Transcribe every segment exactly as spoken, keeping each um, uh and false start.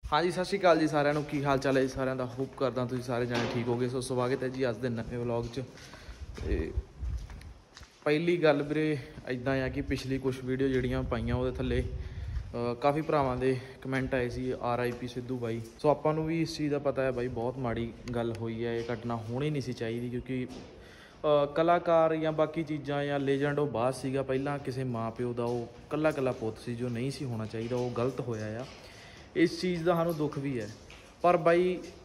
हाँ जी, सत श्री अकाल जी सारिਆਂ ਨੂੰ। की हाल चाल है जी सारिਆਂ ਦਾ। होप करदा तुसीं सारे जाने ठीक हो गए। सो स्वागत है जी अज दे नवे व्लॉग च। ते पहली गल वीरे इदां आ कि पिछली कुछ वीडियो जिहड़ियां पाईयां उहदे थल्ले काफ़ी भरावां दे कमेंट आए सी आर आई पी सिद्धू बाई। सो आपां नूं भी इस चीज़ का पता है बाई बहुत माड़ी गल होई है, ये घटना होनी नहीं सी चाहिदी क्योंकि कलाकार या बाकी चीज़ां या लेजेंड वो बाद सीगा, पहलां किसी माँ प्यो का वो कला कला पुत्त सी जो नहीं सी होना चाहिए, वो गलत होया आ। इस चीज़ का सानूं दुख भी है, पर बाई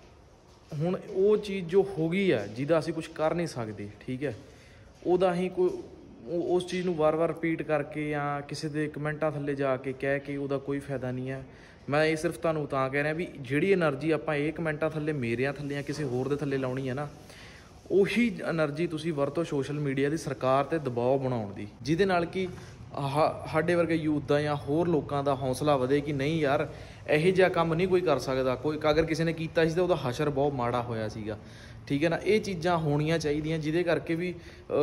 हुण वो चीज़ जो हो गई है जिहदा असीं कुछ कर नहीं सकते, ठीक है, उहदा असीं कोई उस चीज़ नूं वार वार रिपीट करके या किसी दे कमेंटां थल्ले जाके कह के उहदा कोई फायदा नहीं है। मैं ये सिर्फ तुहानूं तां कह रहा भी जिहड़ी एनर्जी आपां ये कमेंटां थल्ले मेरियां थल्ले या किसी होर दे थल्ले लाउणी है ना, उही एनर्जी तुसीं वरतो सोशल मीडिया की सरकार ते दबाव बनाउण दी, जिहदे नाल कि साडे वर्गे यूथ का या होर लोगों का हौसला वधे कि नहीं यार इहो जिहा काम नहीं कोई कर सकता, कोई अगर किसी ने कीता सी तां उहदा हशर बहुत माड़ा होया सीगा, ठीक है ना। ये चीज़ां होणीआं चाहीदियां जिहदे करके भी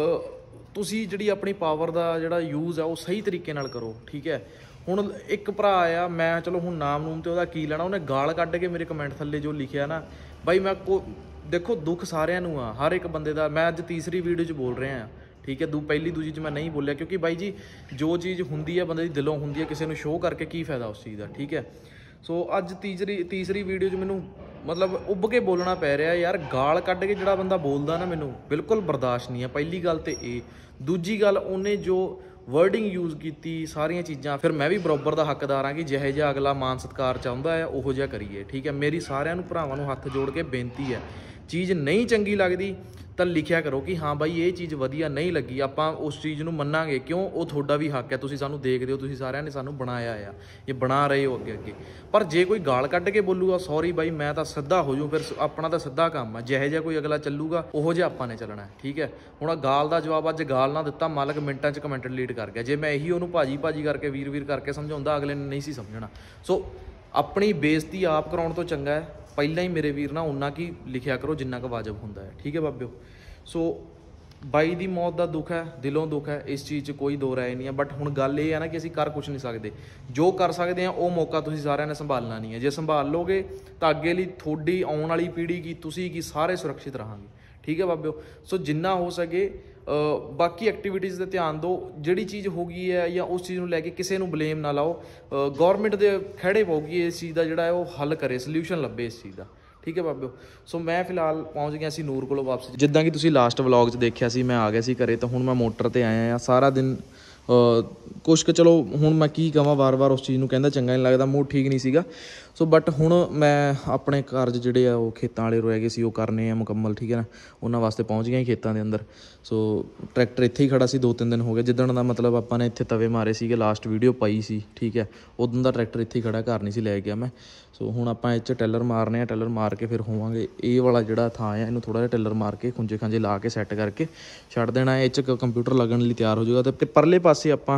तुसीं जिहड़ी अपनी पावर का जिहड़ा यूज़ है वो सही तरीके नाल करो, ठीक है। हुण एक भरा आ, मैं चलो हुण नाम नूम ते उहदा की लैणा, उहने गाल कढ के मेरे कमेंट थल्ले जो लिखिया ना बई, मैं को देखो दुख सारिਆਂ ਨੂੰ आ, हर एक बंदे का। मैं अज तीसरी वीडियो च बोल रहा, ठीक है। दू पहली दूजी च मैं नहीं बोलिया क्योंकि बाई जी जो चीज़ होंदी है बंदे दी दिलों होंदी है, किसी को शो करके की फायदा उस चीज़ का, ठीक है। सो अज तीसरी तीसरी वीडियो च मैनू मतलब उब के बोलना पै रहा यार, गाल कढ के जिहड़ा बंदा बोलदा ना मैनू बिल्कुल बर्दाश्त नहीं है। पहली गल तो ये, दूजी गल उन्हें जो वर्डिंग यूज़ की सारिया चीज़ां, फिर मैं भी बराबर का हकदार हाँ कि जिहो जिहा अगला मान सत्कार चाहुंदा है उहो जिहा करिए, ठीक है। मेरी सारिਆਂ ਨੂੰ ਭਰਾਵਾਂ ਨੂੰ हथ जोड़ के बेनती है, चीज़ नहीं चंगी लगती तो लिखिया करो कि हाँ बई ये चीज़ वधिया नहीं लगी, आपां उस चीज़ नूं मन्नांगे, क्यों वो तुहाडा भी हक है, तुसीं सानूं देखदे हो, तुसीं सारिਆਂ ने सानूं बनाया आ, ये बना रहे हो अगे अगे। पर जे कोई गाल कढ के बोलूगा सॉरी बाई मैं तो सीधा हो जूँ, फिर अपना तो सीधा काम है, जिहो जिहा कोई अगला चलूगा उहो जिहा आपां ने चलना है, ठीक है। हुण गाल का जवाब अज गाल ना दिता, मालक मिनटां च कमेंट डिलीट कर गया। जे मैं यही उहनूं भाजी भाजी करके वीर वीर करके समझाउंदा, अगले ने नहीं सी समझना। सो अपनी बेइज्जती आप कराउण तो चंगा है पहला ही मेरे वीर ना उन्ना की लिखिया करो जिन्ना का वाजब होंदा है, ठीक है बाबिओ। सो बाई दी मौत का दुख है, दिलों दुख है, इस चीज़ कोई दो राय नहीं है। बट हुण गल ये है ना कि असीं कर कुछ नहीं सकते, जो कर सकते हैं वो मौका तुसीं सारिਆਂ ने संभालना नहीं है। जे संभाल लोगे तो अगे लई थोड़ी आउण वाली पीढ़ी की तुसीं की सारे सुरक्षित रहांगे, ठीक है बाबिओ। सो जिन्ना हो सके बाकी एक्टिविटीज़ पर ध्यान दो, जिहड़ी चीज़ हो गई है या उस चीज़ को लैके किसी को ब्लेम ना लाओ, गौरमेंट के खड़े पाऊगी इस चीज़ का जिहड़ा है वो हल करे, सल्यूशन लभे इस चीज़ का, ठीक है बाबिओ। सो मैं फिलहाल पहुँच गया सी नूर को वापस, जिद्दां कि तुसीं लास्ट व्लॉग च देखिया सी, मैं आ गया सी घरे। तो हुण मैं मोटर ते आया सारा दिन कुछ क चलो हुण मैं की कहां, वार वार उस चीज़ नूं कहंदा चंगा नहीं लगता, मूड ठीक नहीं सीगा। सो बट हुण मैं अपने कारज जिहड़े आ वो खेतां वाले रह गए सी, वो करने आ मुकम्मल, ठीक है ना। उन्हां वास्ते पहुँच गया खेतां दे अंदर। सो ट्रैक्टर इत्थे ही खड़ा सी, दो तीन दिन हो गए जिद्दण दा मतलब आपां ने इत्थे तवे मारे सीगे, लास्ट वीडियो पाई सी, ठीक है। उदों दा ट्रैक्टर इत्थे ही खड़ा, घर नहीं सी लै गया मैं। सो हुण आपां इह च टैलर मारने आ, टैलर मार के फिर होवांगे। ये वाला जिहड़ा थां है इहनूं थोड़ा जिहा टैलर मार के खुंजे खांजे ला के सैट करके छड्ड देना, इह च कंप्यूटर लगन लई तैयार हो जाऊगा। ते परले पासे आपां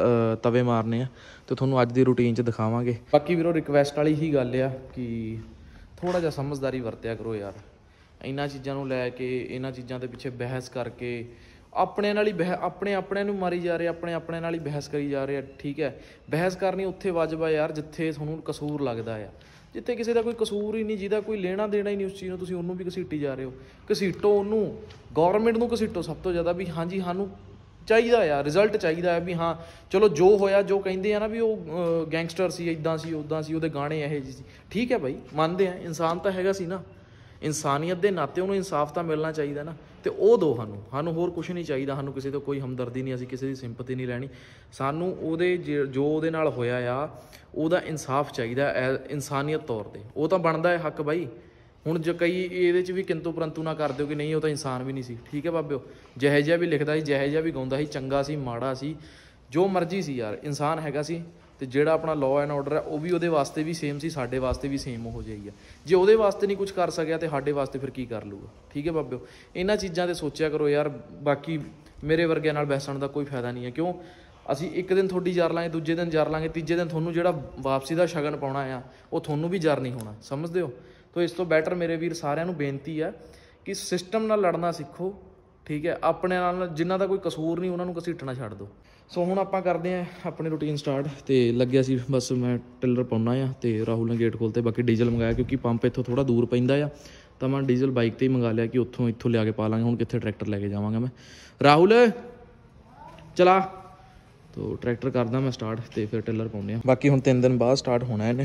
तवे मारने आ तो तुहानूं अज दी रूटीन च दिखावांगे। बाकी वीरो रिक्वेस्ट वाली ही गल आ कि थोड़ा जिहा समझदारी वरत्या करो यार, इन्हां चीज़ां नूं लै के इन्हां चीज़ां दे पिछे बहस करके अपने नाल ही बह अपने अपने नूं मारी जा रहे, अपने अपने नाल ही बहस करी जा रहे, ठीक है। बहस करनी उत्थे वाजब है यार जिथे तुहानूं कसूर लगदा है, जिथे किसी का कोई कसूर ही नहीं, जिहदा कोई लेना देना ही नहीं उस चीज़ नूं, तुसीं उहनूं भी घसीटी जा रहे हो। घसीटो उहनूं, गौरमेंट नूं घसीटो सब तो ज़्यादा, भी हाँ जी सानूं चाहिदा आ रिजल्ट चाहिदा है, भी हाँ चलो जो होया जो कहिंदे आ ना भी वो गैंगस्टर सी, इदां सी उदां सी, उहदे गाने इहो जी सी, ठीक है भाई मानते हैं, इंसान तो हैगा सी ना, इंसानियत के नाते उन्होंने इंसाफ तो मिलना चाहिए ना। तो वो दो सानू, सानू होर कुछ नहीं चाहिए, सानू किसी तो कोई हमदर्दी नहीं, असीं किसी की सिंपति नहीं लैनी, सानू उहदे जो उहदे नाल होया आ उहदा इंसाफ चाहिए इंसानियत तौर पर, वो तो बनता है हक भाई। हुण जो कई ये भी किंतु परंतु ना कर दो कि नहीं वो तो इंसान भी नहीं सी, ठीक है बाबिओ। जिहो जिहा भी लिखदा सी, जिहो जिहा भी गाउंदा सी, चंगा सी माड़ा सी, जो मर्जी सी यार, इंसान हैगा सी। तो जिहड़ा अपना लॉ एंड ऑर्डर है वो भी उहदे वास्ते भी सेम सी, साडे वास्ते भी सेम हो जाई है। जे उहदे वास्ते नहीं कुछ कर सकिया तो साडे वास्ते फिर की कर लूगा, ठीक है बाबिओ। इन्हां चीज़ां ते सोचिया करो यार, बाकी मेरे वर्गिਆਂ नाल बहसण दा कोई फायदा नहीं है। क्यों असीं एक दिन थोड़ी जार लांगे, दूजे दिन जार लांगे, तीजे दिन तुहानूं जिहड़ा वापसी का शगन पाउणा आ वो तुहानूं भी जार नहीं होना, समझदे हो। तो इस तो बैटर मेरे वीर सारिਆਂ ਨੂੰ बेनती है कि सिस्टम नाल लड़ना सीखो, ठीक है। अपने नाल जिन्हां दा कोई कसूर नहीं उन्हां नूं घसीटना छड्ड दो। सो हुण आपां करदे आ अपनी रूटीन स्टार्ट। तो लग्या सी बस मैं टिलर पाउणा आ ते राहुल ने गेट खोलते, बाकी डीजल मंगाया क्योंकि पंप इत्थों थोड़ा दूर पैंदा आ, तो मैं डीजल बाइक ते ही मंगा लिया कि उत्थों इत्थों लिया के पा लांगे। हुण कित्थे ट्रैक्टर लैके जावांगा मैं। राहुल चला, तो ट्रैक्टर करदा मैं स्टार्ट तो फिर टिलर पाउने आ। बाकी हुण तीन दिन बाद स्टार्ट होना इन्हें।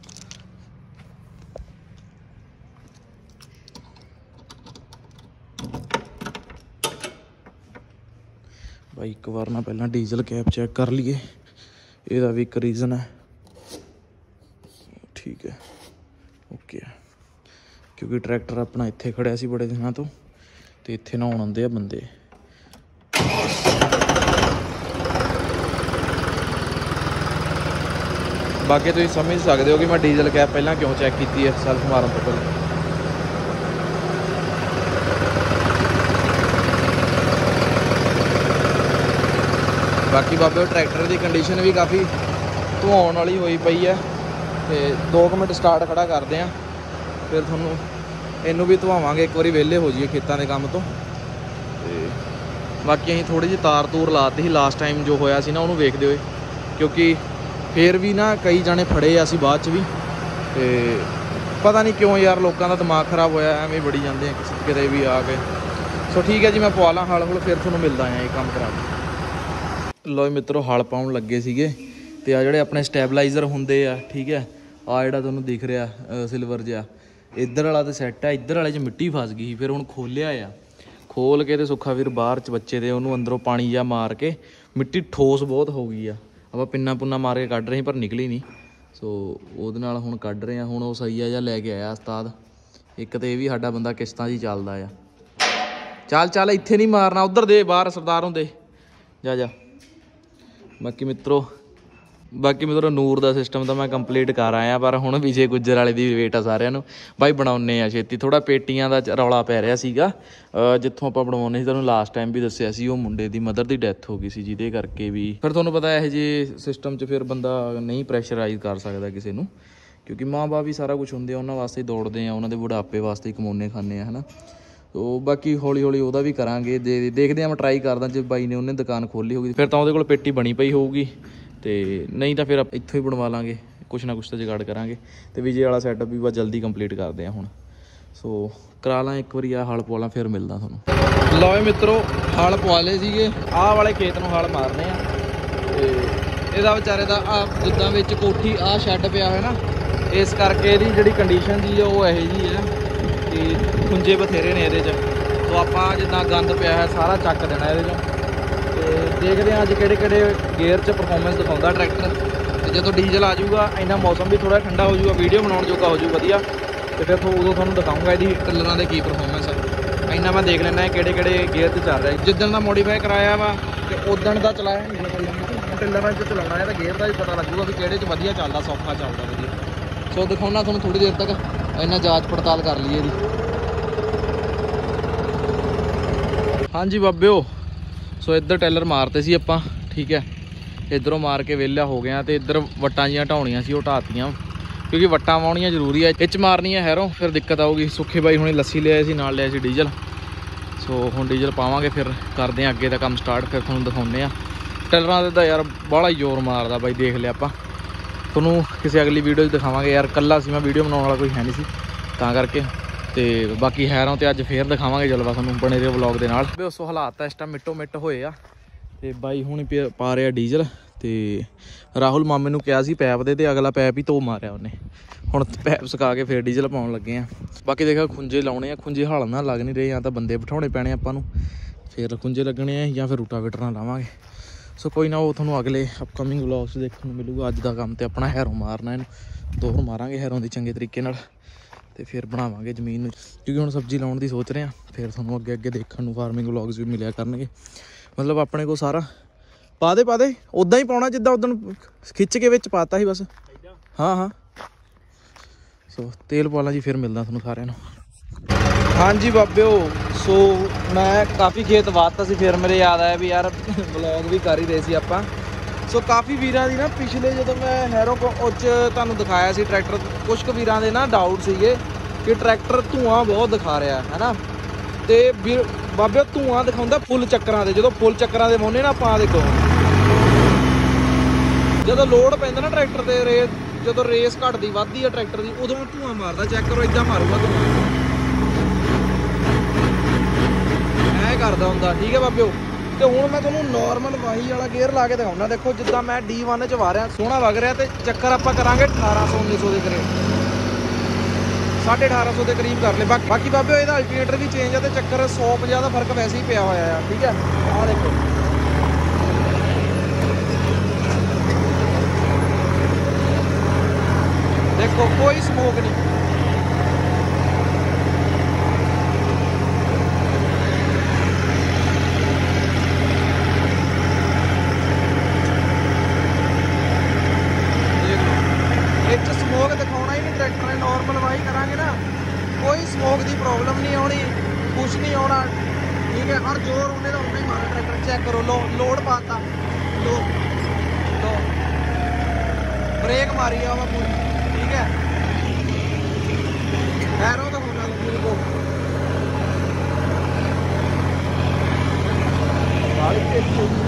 भाई एक बार ना पहला डीजल कैप चेक कर लीए, ਇਹਦਾ भी एक रीजन है। ठीक है, ओके है, क्योंकि ट्रैक्टर अपना इत्थे खड़िया सी बड़े दिनों तो, ते इत्थे नहाउण आउंदे आ बंदे। बाकी तुसीं समझ सकते हो कि मैं डीजल कैप पहला क्यों चैक की है सैल्फ मारन तो पहले। बाकी बाबे ट्रैक्टर की कंडीशन भी काफ़ी धुआउण वाली होई पई है। तो दो कुछ मिनट स्टार्ट खड़ा करते हैं, फिर थोनों इनू भी धुआवांगे एक बारी वेले हो जाइए खेतों के काम तो। बाकी असीं थोड़ी जी तार तूर लाती ही लास्ट टाइम जो होया सी ना उन्होंने वेखते हुए, क्योंकि फिर भी ना कई जाने फड़े असी बाद च भी। तो पता नहीं क्यों यार लोगों का दिमाग खराब होया, एवें बड़ी जाते हैं किसी किते भी आ के। सो ठीक है जी, मैं पवा ला हल हुल, फिर थोनों मिलदा है ये काम करा के। लो मित्रों हल पाउण लगे सीगे, ते आ जिहड़े अपने स्टैबलाइजर हुंदे आ, ठीक है, आ जिहड़ा तुहानूं दिख रहा सिल्वर जिहा, इधर वाला तो सैट है, इधर वाले च मिट्टी फस गई। फिर हुण खोलिया आ, खोल के तो सुखा वीर बाहर च बच्चे दे उन्होंने अंदरों पानी जिहा मार के, मिट्टी ठोस बहुत हो गई आ। आपां पिन्ना पुन्ना मार के कढ रहे पर निकली नहीं। सो ਉਹਦੇ ਨਾਲ हुण कढ रहे हैं। हुण ਉਹ ਸਈਆ ਜਿਹਾ ਲੈ ਕੇ ਆਇਆ ਉਸਤਾਦ ਇੱਕ, ਤੇ ਇਹ ਵੀ ਸਾਡਾ ਬੰਦਾ ਕਿਸ਼ਤਾਂ 'ਚ ਚੱਲਦਾ ਆ। ਚੱਲ ਚੱਲ ਇੱਥੇ ਨਹੀਂ ਮਾਰਨਾ, ਉਧਰ ਦੇ ਬਾਹਰ ਸਰਦਾਰ ਹੁੰਦੇ, ਜਾ ਜਾ। बाकी मित्रों बाकी मित्रों नूर का सिस्टम तो मैं कंप्लीट कर आया, पर हुण विजय गुज्जर वाले की वेट आ सारिਆਂ ਨੂੰ भाई। बनाउने आ छेती, थोड़ा पेटियां का रौला पै रहा सीगा जित्थों आपां बनवाउने सी। तुहानूं लास्ट टाइम भी दस्सिया सी, वो मुंडे दी मदर की डैथ हो गई सी, जिहदे करके भी फिर तुहानूं पता इहो जिहे सिस्टम च फिर बंदा नहीं प्रैशराइज कर सकदा किसी नूं, क्योंकि माँ बाप भी सारा कुछ हुंदे आ, उन्हां वास्ते दौड़दे आ, उन्हां दे बुढ़ापे वास्ते कमाउने खाने आ, है ना। तो बाकी हौली हौली ਉਹਦਾ भी करांगे, दे देखते हैं। मैं ट्राई करदा जे बाई ने उन्हें दुकान खोली होगी फिर तो ਉਹਦੇ ਕੋਲ पेटी बनी पई होगी, तो नहीं तो फिर इत्थों ही बनवा लांगे, कुछ ना कुछ तो जुगाड़ करांगे। तो विजय वाला सैटअप भी बस जल्दी कंप्लीट करते हैं हुण। सो करा ला एक बारी आ हल पवा ला, फिर मिलदा तुहानूं। लो मित्रों हल पवा ले सीगे, आह वाले खेत नूं हल मारने आ। ते ਇਹਦਾ ਵਿਚਾਰੇ ਦਾ आ जिद्दां विच कोठी आ शैड पिया होया ना, इस करके ਇਹਦੀ ਜਿਹੜੀ कंडीशन जी ਉਹ ਇਹੋ जी है कि खुंजे बथेरे ने ये। तो आप जिदा गंद पिया है सारा चक देना ये। तो देखते हैं अज कि गेयर च परफॉर्मेंस दिखाता ट्रैक्टर। तो जो डीजल आ जाऊगा, इन्ना मौसम भी थोड़ा ठंडा हो जाऊगा, वीडियो बनाने जोगा हो जाऊगा वधिया, तो फिर उदों थोड़ा दिखाऊंगा ये टिलर की की परफॉर्मेंस है। इन्ना मैं देख लेना कि गेयर से चल रहा है। जिदन का मॉडीफाई कराया वा तो उदन का चलाया टिलर च चलाना है, तो गेयर का भी पता लगूगा भी कि वधिया चलता, सौखा चलता वधिया। सो दिखाना थोड़ा थोड़ी देर तक, इन्ना जांच पड़ताल कर लीए जी। हाँ जी बाबिओ, सो इधर टेलर मारते सी आपां, ठीक है, इधरों मार के वेला हो गया। तो इधर वट्टां जियां ढाउणियां सी, वो ढातियां, क्योंकि वट्टां वाउणियां जरूरी है। इच मारनी है हैरों, फिर दिक्कत आऊगी। सुखे बाई हुणे लस्सी ले आए सी, नाल ले आए सी डीजल। सो हुण डीजल पावांगे, फिर करदे आं अगे दा काम स्टार्ट, फिर तुहानूं दिखाउने आ। टेलरां दा यार बाहला ही जोर मारदा बाई, देख लिया आपां। तुहानूं किसी अगली वीडियो दिखावांगे यार, कल्ला सी मैं वीडियो बनाउण वाला कोई है नहीं सी, तां करके। तो बाकी हैरों तो अज फिर दिखावांगे जलवा तुहानूं बने रहिओ व्लॉग दे नाल। सो हालात इस टाइम मिट्टो मिट्ट होए आ, ते बाई हुण पा रहा डीजल। तो राहुल मामे नूं कहा सी पैप दे, ते अगला पैप ही धो मारिया उन्हें। हुण पैप सुका के फिर डीजल पाउण लगे आ। बाकी देखा खुंजे लाउणे आ, खुंजे हल ना लग नहीं रहे, या तो बंदे बिठाउणे पैणे आपां नूं, फिर खुंजे लगने आ, या फिर रूटावेटर नाल लावांगे। सो कोई ना, वो तुहानूं अगले अपकमिंग व्लॉग्स देखने को मिलूगा। अज का काम तो अपना हैरों मारना, इन्हूं दोहर मारांगे हैरों की चंगे तरीके नाल, तो फिर बनावांगे जमीन, क्योंकि हुण सब्जी लाउण दी सोच रहे हैं। फिर तुहानूं अगे अगे देखण नूं फार्मिंग व्लॉग्स भी मिलिया करनगे। मतलब अपने को सारा पा दे पा दे उदां ही पाउणा जिद्दां उदण खिच के विच पाता ही बस। हाँ हाँ, सो तेल पा ला जी, फिर मिलदा तुहानूं सारिਆਂ ਨੂੰ। हाँ जी बाबिओ, सो मैं काफ़ी खेत वाता सी, फिर मेरे याद आया भी यार व्लॉग भी कर ही रहे सी आपां। सो काफ़ी वीरां दी ना पिछले जो मैं हैरों को उच तुहानूं दिखाया सी ट्रैक्टर, कुछ कुछ वीरां दे ना डाउट सीगे कि ट्रैक्टर धुआं बहुत दिखा रहा है ना। तो वीर बाबिओ धुआं दिखाउंदा फुल चक्करां दे, जो फुल चक्करां दे मोने ना आपां देखो ਜਦੋਂ ਲੋਡ ਪੈਂਦਾ ਨਾ ਟਰੈਕਟਰ ਤੇ ਰੇ ਜਦੋਂ ਰੇਸ ਘਟਦੀ ਵੱਧਦੀ ਆ ਟਰੈਕਟਰ ਦੀ ਉਦੋਂ ਧੂਆਂ ਮਾਰਦਾ। ਚੈੱਕ ਕਰੋ ਇਦਾਂ ਮਾਰੂਗਾ ਧੂਆਂ, ਐ ਕਰਦਾ ਹੁੰਦਾ। ਠੀਕ ਹੈ ਬਾਬਿਓ। ਤੇ ਹੁਣ ਮੈਂ ਤੁਹਾਨੂੰ ਨੋਰਮਲ ਵਾਹੀ ਵਾਲਾ ਗੇਅਰ ਲਾ ਕੇ ਦਿਖਾਉਣਾ। ਦੇਖੋ ਜਿੱਦਾਂ ਮੈਂ ਡੀ ਵਨ ਚ ਵਾ ਰਿਹਾ, ਸੋਹਣਾ ਵਗ ਰਿਹਾ। ਤੇ ਚੱਕਰ ਆਪਾਂ ਕਰਾਂਗੇ ਅਠਾਰਾਂ ਸੌ ਉੱਨੀ ਸੌ ਦੇ ਕਰੀਬ, ਸਾਢੇ ਅਠਾਰਾਂ ਸੌ ਦੇ ਕਰੀਬ ਕਰ ਲਏ। ਬਾਕੀ ਬਾਕੀ ਬਾਬਿਓ ਇਹਦਾ ਅਲਟਰਨੇਟਰ ਵੀ ਚੇਂਜ ਆ ਤੇ ਚੱਕਰ ਸੌ ਪੰਜਾਹ ਦਾ ਫਰਕ ਵੈਸੇ ਹੀ ਪਿਆ ਹੋਇਆ ਆ। ਠੀਕ ਹੈ, ਆਹ ਦੇਖੋ ਦੇਖੋ ਕੋਈ ਸਮੋਕ ਨਹੀਂ। ਇਹ 'ਚ ਸਮੋਕ ਦਿਖਾਉਣਾ ਹੀ ਨਹੀਂ ਟਰੈਕਟਰ ਨੇ। ਨੋਰਮਲ ਵਾਹੀ ਕਰਾਂਗੇ ਨਾ ਕੋਈ ਸਮੋਕ ਦੀ ਪ੍ਰੋਬਲਮ ਨਹੀਂ ਆਉਣੀ, ਕੁਛ ਨਹੀਂ ਆਉਣਾ। ਠੀਕ ਹੈ, ਔਰ ਜ਼ੋਰ ਉਹਨੇ ਦਾ ਉਨਾ ਹੀ ਮਾਰਾ ਟਰੈਕਟਰ। ਚੈੱਕ ਕਰੋ ਲੋ ਲੋਡ ਪਾਤਾ, ਲੋ ਲੋ ਬ੍ਰੇਕ ਮਾਰੀ ਆ ਵਾ ਪੂਰੀ। ਠੀਕ ਹੈ, ਐਰੋ ਤਾਂ ਹੋਣਾ ਮੇਰੇ ਕੋ ਬਾਲੀ ਤੇ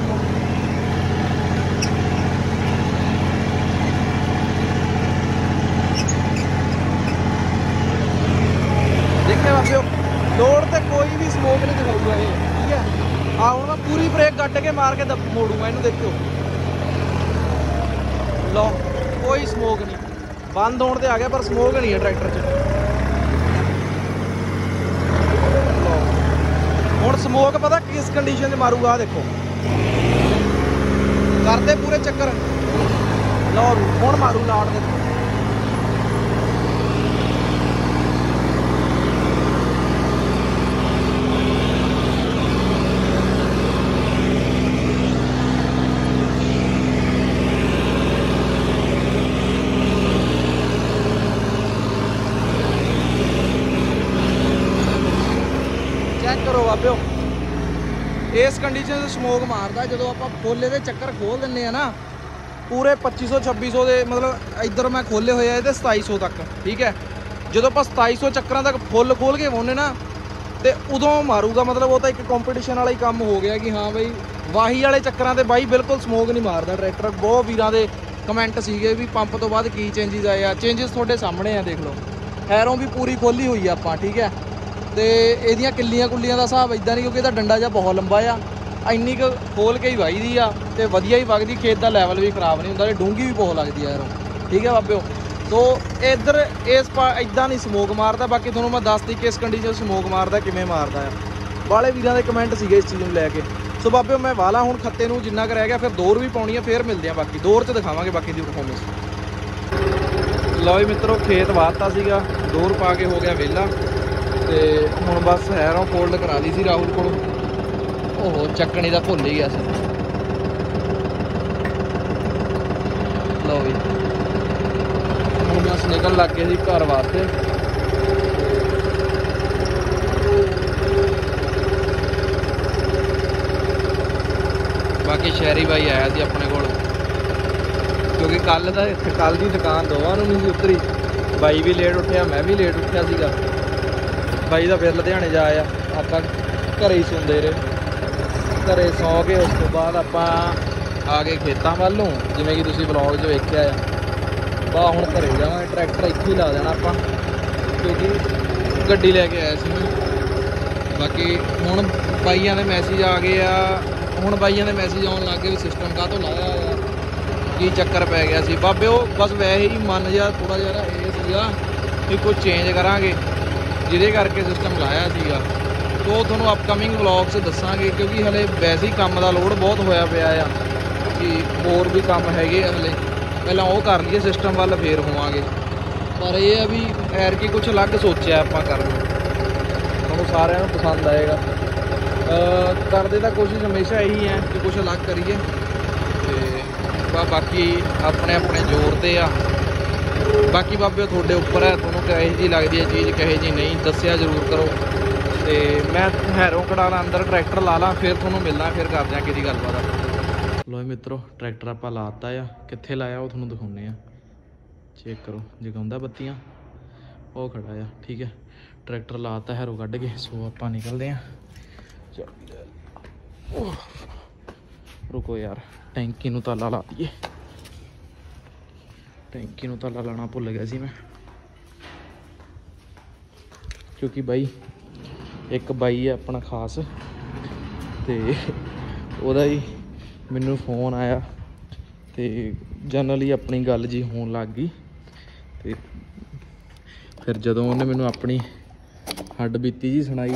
ਦੇਖਿਆ ਬਾਬਿਓ ਲੋਡ ਤੇ ਕੋਈ ਵੀ ਸਮੋਕ ਨਹੀਂ ਦਿਖਾਊਗਾ ਇਹ। ਠੀਕ ਹੈ, ਆ ਹੁਣ ਮੈਂ ਪੂਰੀ ਬ੍ਰੇਕ ਕੱਟ ਕੇ ਮਾਰ ਕੇ ਮੋੜੂਗਾ ਇਹਨੂੰ। ਦੇਖਿਓ ਲੋ ਕੋਈ ਸਮੋਕ ਨਹੀਂ, ਬੰਦ ਹੋਣ ਤੇ ਆ ਗਿਆ ਪਰ ਸਮੋਕ ਨਹੀਂ ਹੈ ਟਰੈਕਟਰ 'ਚ। ਹੁਣ ਸਮੋਕ ਪਤਾ ਕਿਸ ਕੰਡੀਸ਼ਨ 'ਚ ਮਾਰੂਗਾ, ਆ ਦੇਖੋ ਕਰਦੇ ਪੂਰੇ ਚੱਕਰ। ਲਓ ਹੁਣ ਮਾਰੂ ਲਾਟ ਦੇਖੋ। ਚੈੱਕ ਕਰੋ ਬਾਬਿਓ ਇਸ ਕੰਡੀਸ਼ਨ 'ਚ ਸਮੋਕ ਮਾਰਦਾ। ਜਦੋਂ ਆਪਾਂ ਖੋਲੇ ਦੇ ਚੱਕਰ ਖੋਲ ਦਿੰਦੇ ਆ ਨਾ ਪੂਰੇ ਪੱਚੀ ਸੌ ਛੱਬੀ ਸੌ ਦੇ, ਮਤਲਬ ਇੱਧਰ ਮੈਂ ਖੋਲੇ ਹੋਏ ਆ ਇਹਦੇ ਸਤਾਈ ਸੌ ਤੱਕ। ਠੀਕ ਹੈ, ਜਦੋਂ ਆਪਾਂ ਸਤਾਈ ਸੌ ਚੱਕਰਾਂ ਤੱਕ ਫੁੱਲ ਖੋਲ ਕੇ ਪਾਉਂਦੇ ਨਾ ਤੇ ਉਦੋਂ ਮਾਰੂਗਾ। ਮਤਲਬ ਉਹ ਤਾਂ ਇੱਕ ਕੰਪੀਟੀਸ਼ਨ ਵਾਲਾ ਹੀ ਕੰਮ ਹੋ ਗਿਆ ਕਿ ਹਾਂ ਬਈ ਵਾਹੀ ਵਾਲੇ ਚੱਕਰਾਂ ਤੇ ਬਾਈ ਬਿਲਕੁਲ ਸਮੋਕ ਨਹੀਂ ਮਾਰਦਾ ਟਰੈਕਟਰ। ਬਹੁਤ ਵੀਰਾਂ ਦੇ ਕਮੈਂਟ ਸੀਗੇ ਵੀ ਪੰਪ ਤੋਂ ਬਾਅਦ ਕੀ ਚੇਂਜਿਸ ਆਏ ਆ। ਚੇਂਜਿਸ ਤੁਹਾਡੇ ਸਾਹਮਣੇ ਆ, ਦੇਖ ਲਓ। ਹੈਰੋਂ ਵੀ ਪੂਰੀ ਖੋਲੀ ਹੋਈ ਆ ਆਪਾਂ। ਠੀਕ ਹੈ, ਤੇ ਇਹਦੀਆਂ ਕਿੱਲੀਆਂ ਕੁੱਲੀਆਂ ਦਾ ਹਿਸਾਬ ਇਦਾਂ ਨਹੀਂ ਕਿਉਂਕਿ ਇਹਦਾ ਡੰਡਾ ਜਿਹਾ ਬਹੁਤ ਲੰਬਾ ਆ। ਇੰਨੀ ਕੁ ਖੋਲ ਕੇ ਹੀ ਵਾਹੀਦੀ ਆ ਤੇ ਵਧੀਆ ਹੀ ਵਗਦੀ। ਖੇਤ ਦਾ ਲੈਵਲ ਵੀ ਖਰਾਬ ਨਹੀਂ ਹੁੰਦਾ ਤੇ ਡੂੰਘੀ ਵੀ ਬਹੁਤ ਲੱਗਦੀ ਆ ਯਾਰ। ਠੀਕ ਹੈ ਬਾਬਿਓ, ਸੋ ਇੱਧਰ ਇਸ ਪਾ ਇਦਾਂ ਨਹੀਂ ਸਮੋਕ ਮਾਰਦਾ। ਬਾਕੀ ਤੁਹਾਨੂੰ ਮੈਂ ਦੱਸਦੀ ਕਿਸ ਕੰਡੀਸ਼ਨ ਸਮੋਕ ਮਾਰਦਾ, ਕਿਵੇਂ ਮਾਰਦਾ ਆ। ਵਾਲੇ ਵੀਰਾਂ ਦੇ ਕਮੈਂਟ ਸੀਗੇ ਇਸ ਚੀਜ਼ ਨੂੰ ਲੈ ਕੇ। ਸੋ ਬਾਬਿਓ ਮੈਂ ਵਾਲਾ ਹੁਣ ਖੱਤੇ ਨੂੰ ਜਿੰਨਾ ਕੁ ਰਹਿ ਗਿਆ, ਫਿਰ ਦੋਰ ਵੀ ਪਾਉਣੀ ਆ, ਫਿਰ ਮਿਲਦੇ ਆ। ਬਾਕੀ ਦੋਰ 'ਚ ਦਿਖਾਵਾਂਗੇ ਬਾਕੀ ਦੀ ਪਰਫਾਰਮੈਂਸ। ਲਓ ਜੀ ਮਿੱਤਰੋ ਖੇਤ ਵਾਹਤਾ ਸੀਗਾ, ਦੋਰ ਪਾ ਕੇ ਹੋ ਗਿਆ ਵਿਹਲਾ ਤੇ ਹੁਣ ਬਸ ਹੈਰੋਂ ਫੋਲਡ ਕਰਾ ਲਈ ਸੀ ਰਾਹੁਲ ਕੋਲੋਂ। ਉਹ ਚੱਕਣੀ ਦਾ ਭੁੱਲ ਹੀ ਗਿਆ ਸੀ। ਲਓ ਵੀ ਹੁਣ ਬਸ ਨਿਕਲ ਲੱਗ ਗਏ ਸੀ ਘਰ ਵਾਸਤੇ। ਬਾਕੀ ਸ਼ਹਿਰੀ ਬਾਈ ਆਇਆ ਸੀ ਆਪਣੇ ਕੋਲ ਕਿਉਂਕਿ ਕੱਲ ਦਾ ਕੱਲ ਦੀ ਦੁਕਾਨ ਦੋਵਾਂ ਨੂੰ ਨਹੀਂ ਸੀ ਉਤਰੀ। ਬਾਈ ਵੀ ਲੇਟ ਉੱਠਿਆ, ਮੈਂ ਵੀ ਲੇਟ ਉੱਠਿਆ ਸੀਗਾ। ਬਾਈ ਦਾ ਫਿਰ ਲੁਧਿਆਣੇ ਜਾ ਆਇਆ, ਆਪਾਂ ਘਰੇ ਹੀ ਸੌਂਦੇ ਰਹੇ। ਘਰੇ ਸੌਂ ਕੇ ਉਸ ਤੋਂ ਬਾਅਦ ਆਪਾਂ ਆ ਗਏ ਖੇਤਾਂ ਵੱਲ ਨੂੰ, ਜਿਵੇਂ ਕਿ ਤੁਸੀਂ ਵਲੌਗ 'ਚ ਵੇਖਿਆ ਆ। ਬਾ ਹੁਣ ਘਰੇ ਜਾਵਾਂਗੇ, ਟਰੈਕਟਰ ਇੱਥੇ ਹੀ ਲਾ ਦੇਣਾ ਆਪਾਂ ਕਿਉਂਕਿ ਗੱਡੀ ਲੈ ਕੇ ਆਇਆ ਸੀ ਮੈਂ। ਬਾਕੀ ਹੁਣ ਬਾਈਆਂ ਦੇ ਮੈਸੇਜ ਆ ਗਏ ਆ। ਹੁਣ ਬਾਈਆਂ ਦੇ ਮੈਸੇਜ ਆਉਣ ਲੱਗ ਗਏ ਵੀ ਸਿਸਟਮ ਕਾਹਤੋਂ ਲਾਇਆ ਆ, ਕੀ ਚੱਕਰ ਪੈ ਗਿਆ ਸੀ। ਬਾਬੇ ਉਹ ਬਸ ਵੈਸੇ ਹੀ ਮਨ ਜਿਹਾ ਥੋੜ੍ਹਾ ਜਿਹਾ ਇਹ ਸੀਗਾ ਵੀ ਕੁਝ ਚੇਂਜ ਕਰਾਂਗੇ, ਜਿਹਦੇ ਕਰਕੇ ਸਿਸਟਮ ਲਾਇਆ ਸੀਗਾ। ਸੋ ਤੁਹਾਨੂੰ ਅਪਕਮਿੰਗ ਵਲੌਗਸ ਦੱਸਾਂਗੇ ਕਿਉਂਕਿ ਹਲੇ ਵੈਸੇ ਹੀ ਕੰਮ ਦਾ ਲੋਡ ਬਹੁਤ ਹੋਇਆ ਪਿਆ ਆ ਕਿ ਹੋਰ ਵੀ ਕੰਮ ਹੈਗੇ ਹਲੇ। ਪਹਿਲਾਂ ਉਹ ਕਰ ਲਈਏ ਸਿਸਟਮ ਵੱਲ, ਫੇਰ ਹੋਵਾਂਗੇ। ਪਰ ਇਹ ਆ ਵੀ ਐਰ ਕੀ ਕੁਛ ਅਲੱਗ ਸੋਚਿਆ ਆਪਾਂ ਕਰਨ ਨੂੰ, ਤੁਹਾਨੂੰ ਸਾਰਿਆਂ ਨੂੰ ਪਸੰਦ ਆਏਗਾ। ਕਰਦੇ ਤਾਂ ਕੋਸ਼ਿਸ਼ ਹਮੇਸ਼ਾ ਇਹੀ ਹੈ ਕਿ ਕੁਛ ਅਲੱਗ ਕਰੀਏ ਤੇ ਬਾਕੀ ਆਪਣੇ ਆਪਣੇ ਜ਼ੋਰ 'ਤੇ ਆ। ਬਾਕੀ ਬਾਬੇ ਤੁਹਾਡੇ ਉੱਪਰ ਹੈ, ਤੁਹਾਨੂੰ ਕਿਹੋ ਜਿਹੀ ਲੱਗਦੀ ਹੈ ਚੀਜ਼, ਕਿਹੋ ਜਿਹੀ ਨਹੀਂ, ਦੱਸਿਆ ਜ਼ਰੂਰ ਕਰੋ। ਤੇ ਮੈਂ ਹੈਰੋਂ ਕਢਾਣਾ ਅੰਦਰ ਟਰੈਕਟਰ ਲਾ ਲਾਂ, ਫਿਰ ਤੁਹਾਨੂੰ ਮਿਲਦਾ, ਫਿਰ ਕਰਦੇ ਹਾਂ ਕਿਹਦੀ ਗੱਲਬਾਤ। ਲੋ ਮਿੱਤਰੋ ਟਰੈਕਟਰ ਆਪਾਂ ਲਾਤਾ ਆ। ਕਿੱਥੇ ਲਾਇਆ ਉਹ ਤੁਹਾਨੂੰ ਦਿਖਾਉਂਦੇ ਆ। ਚੈੱਕ ਕਰੋ, ਜਗਾਉਂਦਾ ਬੱਤੀਆਂ, ਉਹ ਖੜਾ ਆ। ਠੀਕ ਹੈ, ਟਰੈਕਟਰ ਲਾਤਾ ਹੈਰੋਂ ਕੱਢ ਕੇ। ਸੋ ਆਪਾਂ ਨਿਕਲਦੇ ਹਾਂ। ਰੁਕੋ ਯਾਰ, ਟੈਂਕੀ ਨੂੰ ਤਾਲਾ ਲਾ ਦਈਏ। ਟੈਂਕੀ ਨੂੰ ਤਾਲਾ ਲਾਉਣਾ ਭੁੱਲ ਗਿਆ ਸੀ ਮੈਂ, ਕਿਉਂਕਿ ਬਾਈ ਇੱਕ ਬਾਈ ਹੈ ਆਪਣਾ ਖਾਸ, ਤੇ ਉਹਦਾ ਹੀ ਮੈਨੂੰ ਫੋਨ ਆਇਆ ਤੇ ਜਨਰਲੀ ਆਪਣੀ ਗੱਲ ਜੀ ਹੋਣ ਲੱਗ ਗਈ। ਤੇ ਫਿਰ ਜਦੋਂ ਉਹਨੇ ਮੈਨੂੰ ਆਪਣੀ ਹੱਡ ਬੀਤੀ ਜੀ ਸੁਣਾਈ,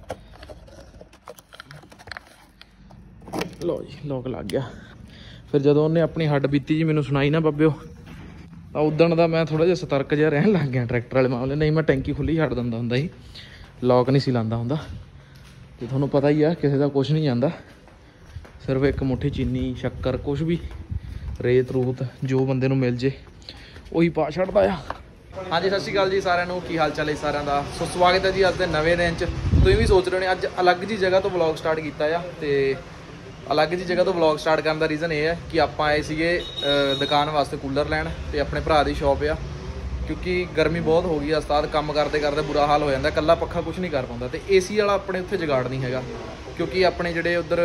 ਲਓ ਜੀ ਲੋਕ ਲੱਗ ਗਿਆ। ਫਿਰ ਜਦੋਂ ਉਹਨੇ ਆਪਣੀ ਹੱਡ ਬੀਤੀ ਜੀ ਮੈਨੂੰ ਸੁਣਾਈ ਨਾ ਬਾਬਿਓ, ਤਾਂ ਉਦਣ ਦਾ ਮੈਂ ਥੋੜ੍ਹਾ ਜਿਹਾ ਸਤਰਕ ਜਿਹਾ ਰਹਿਣ ਲੱਗ ਗਿਆ ਟਰੈਕਟਰ ਵਾਲੇ ਮਾਮਲੇ। ਨਹੀਂ ਮੈਂ ਟੈਂਕੀ ਖੁੱਲ੍ਹੀ ਛੱਡ ਦਿੰਦਾ ਹੁੰਦਾ ਸੀ, ਲੋਕ ਨਹੀਂ ਸੀ ਲਾਉਂਦਾ ਹੁੰਦਾ। ਤੇ ਤੁਹਾਨੂੰ ਪਤਾ ਹੀ ਆ ਕਿਸੇ ਦਾ ਕੁਛ ਨਹੀਂ ਜਾਂਦਾ, ਸਿਰਫ ਇੱਕ ਮੁੱਠੀ ਚੀਨੀ ਸ਼ੱਕਰ ਕੁਛ ਵੀ ਰੇਤ ਰੂਤ ਜੋ ਬੰਦੇ ਨੂੰ ਮਿਲ ਜੇ ਉਹੀ ਪਾ ਛੱਡਦਾ ਆ। ਹਾਂਜੀ ਸਤਿ ਸ਼੍ਰੀ ਅਕਾਲ ਜੀ ਸਾਰਿਆਂ ਨੂੰ, ਕੀ ਹਾਲ ਚਾਲ ਹੈ ਸਾਰਿਆਂ ਦਾ। ਸੋ ਸਵਾਗਤ ਹੈ ਜੀ ਅੱਜ ਦੇ ਨਵੇਂ ਦਿਨ 'ਚ। ਤੁਸੀਂ ਵੀ ਸੋਚ ਰਹੇ ਹੋ ਅੱਜ ਅਲੱਗ ਜੀ ਜਗ੍ਹਾ ਤੋਂ ਵਲੌਗ ਸਟਾਰਟ ਕੀਤਾ ਆ। ਤੇ ਅਲੱਗ ਜੀ ਜਗ੍ਹਾ ਤੋਂ ਵਲੌਗ ਸਟਾਰਟ ਕਰਨ ਦਾ ਰੀਜ਼ਨ ਇਹ ਹੈ ਕਿ ਆਪਾਂ ਆਏ ਸੀਗੇ ਦੁਕਾਨ ਵਾਸਤੇ ਕੂਲਰ ਲੈਣ, ਤੇ ਆਪਣੇ ਭਰਾ ਦੀ ਸ਼ੌਪ ਆ। ਕਿਉਂਕਿ ਗਰਮੀ ਬਹੁਤ ਹੋ ਗਈ ਆ ਉਸਤਾਦ, ਕੰਮ ਕਰਦੇ ਕਰਦੇ ਬੁਰਾ ਹਾਲ ਹੋ ਜਾਂਦਾ, ਇਕੱਲਾ ਪੱਖਾ ਕੁਛ ਨਹੀਂ ਕਰ ਪਾਉਂਦਾ। ਤੇ ਏ ਸੀ ਵਾਲਾ ਆਪਣੇ ਉੱਥੇ ਜੁਗਾੜ ਨਹੀਂ ਹੈਗਾ, ਕਿਉਂਕਿ ਆਪਣੇ ਜਿਹੜੇ ਉੱਧਰ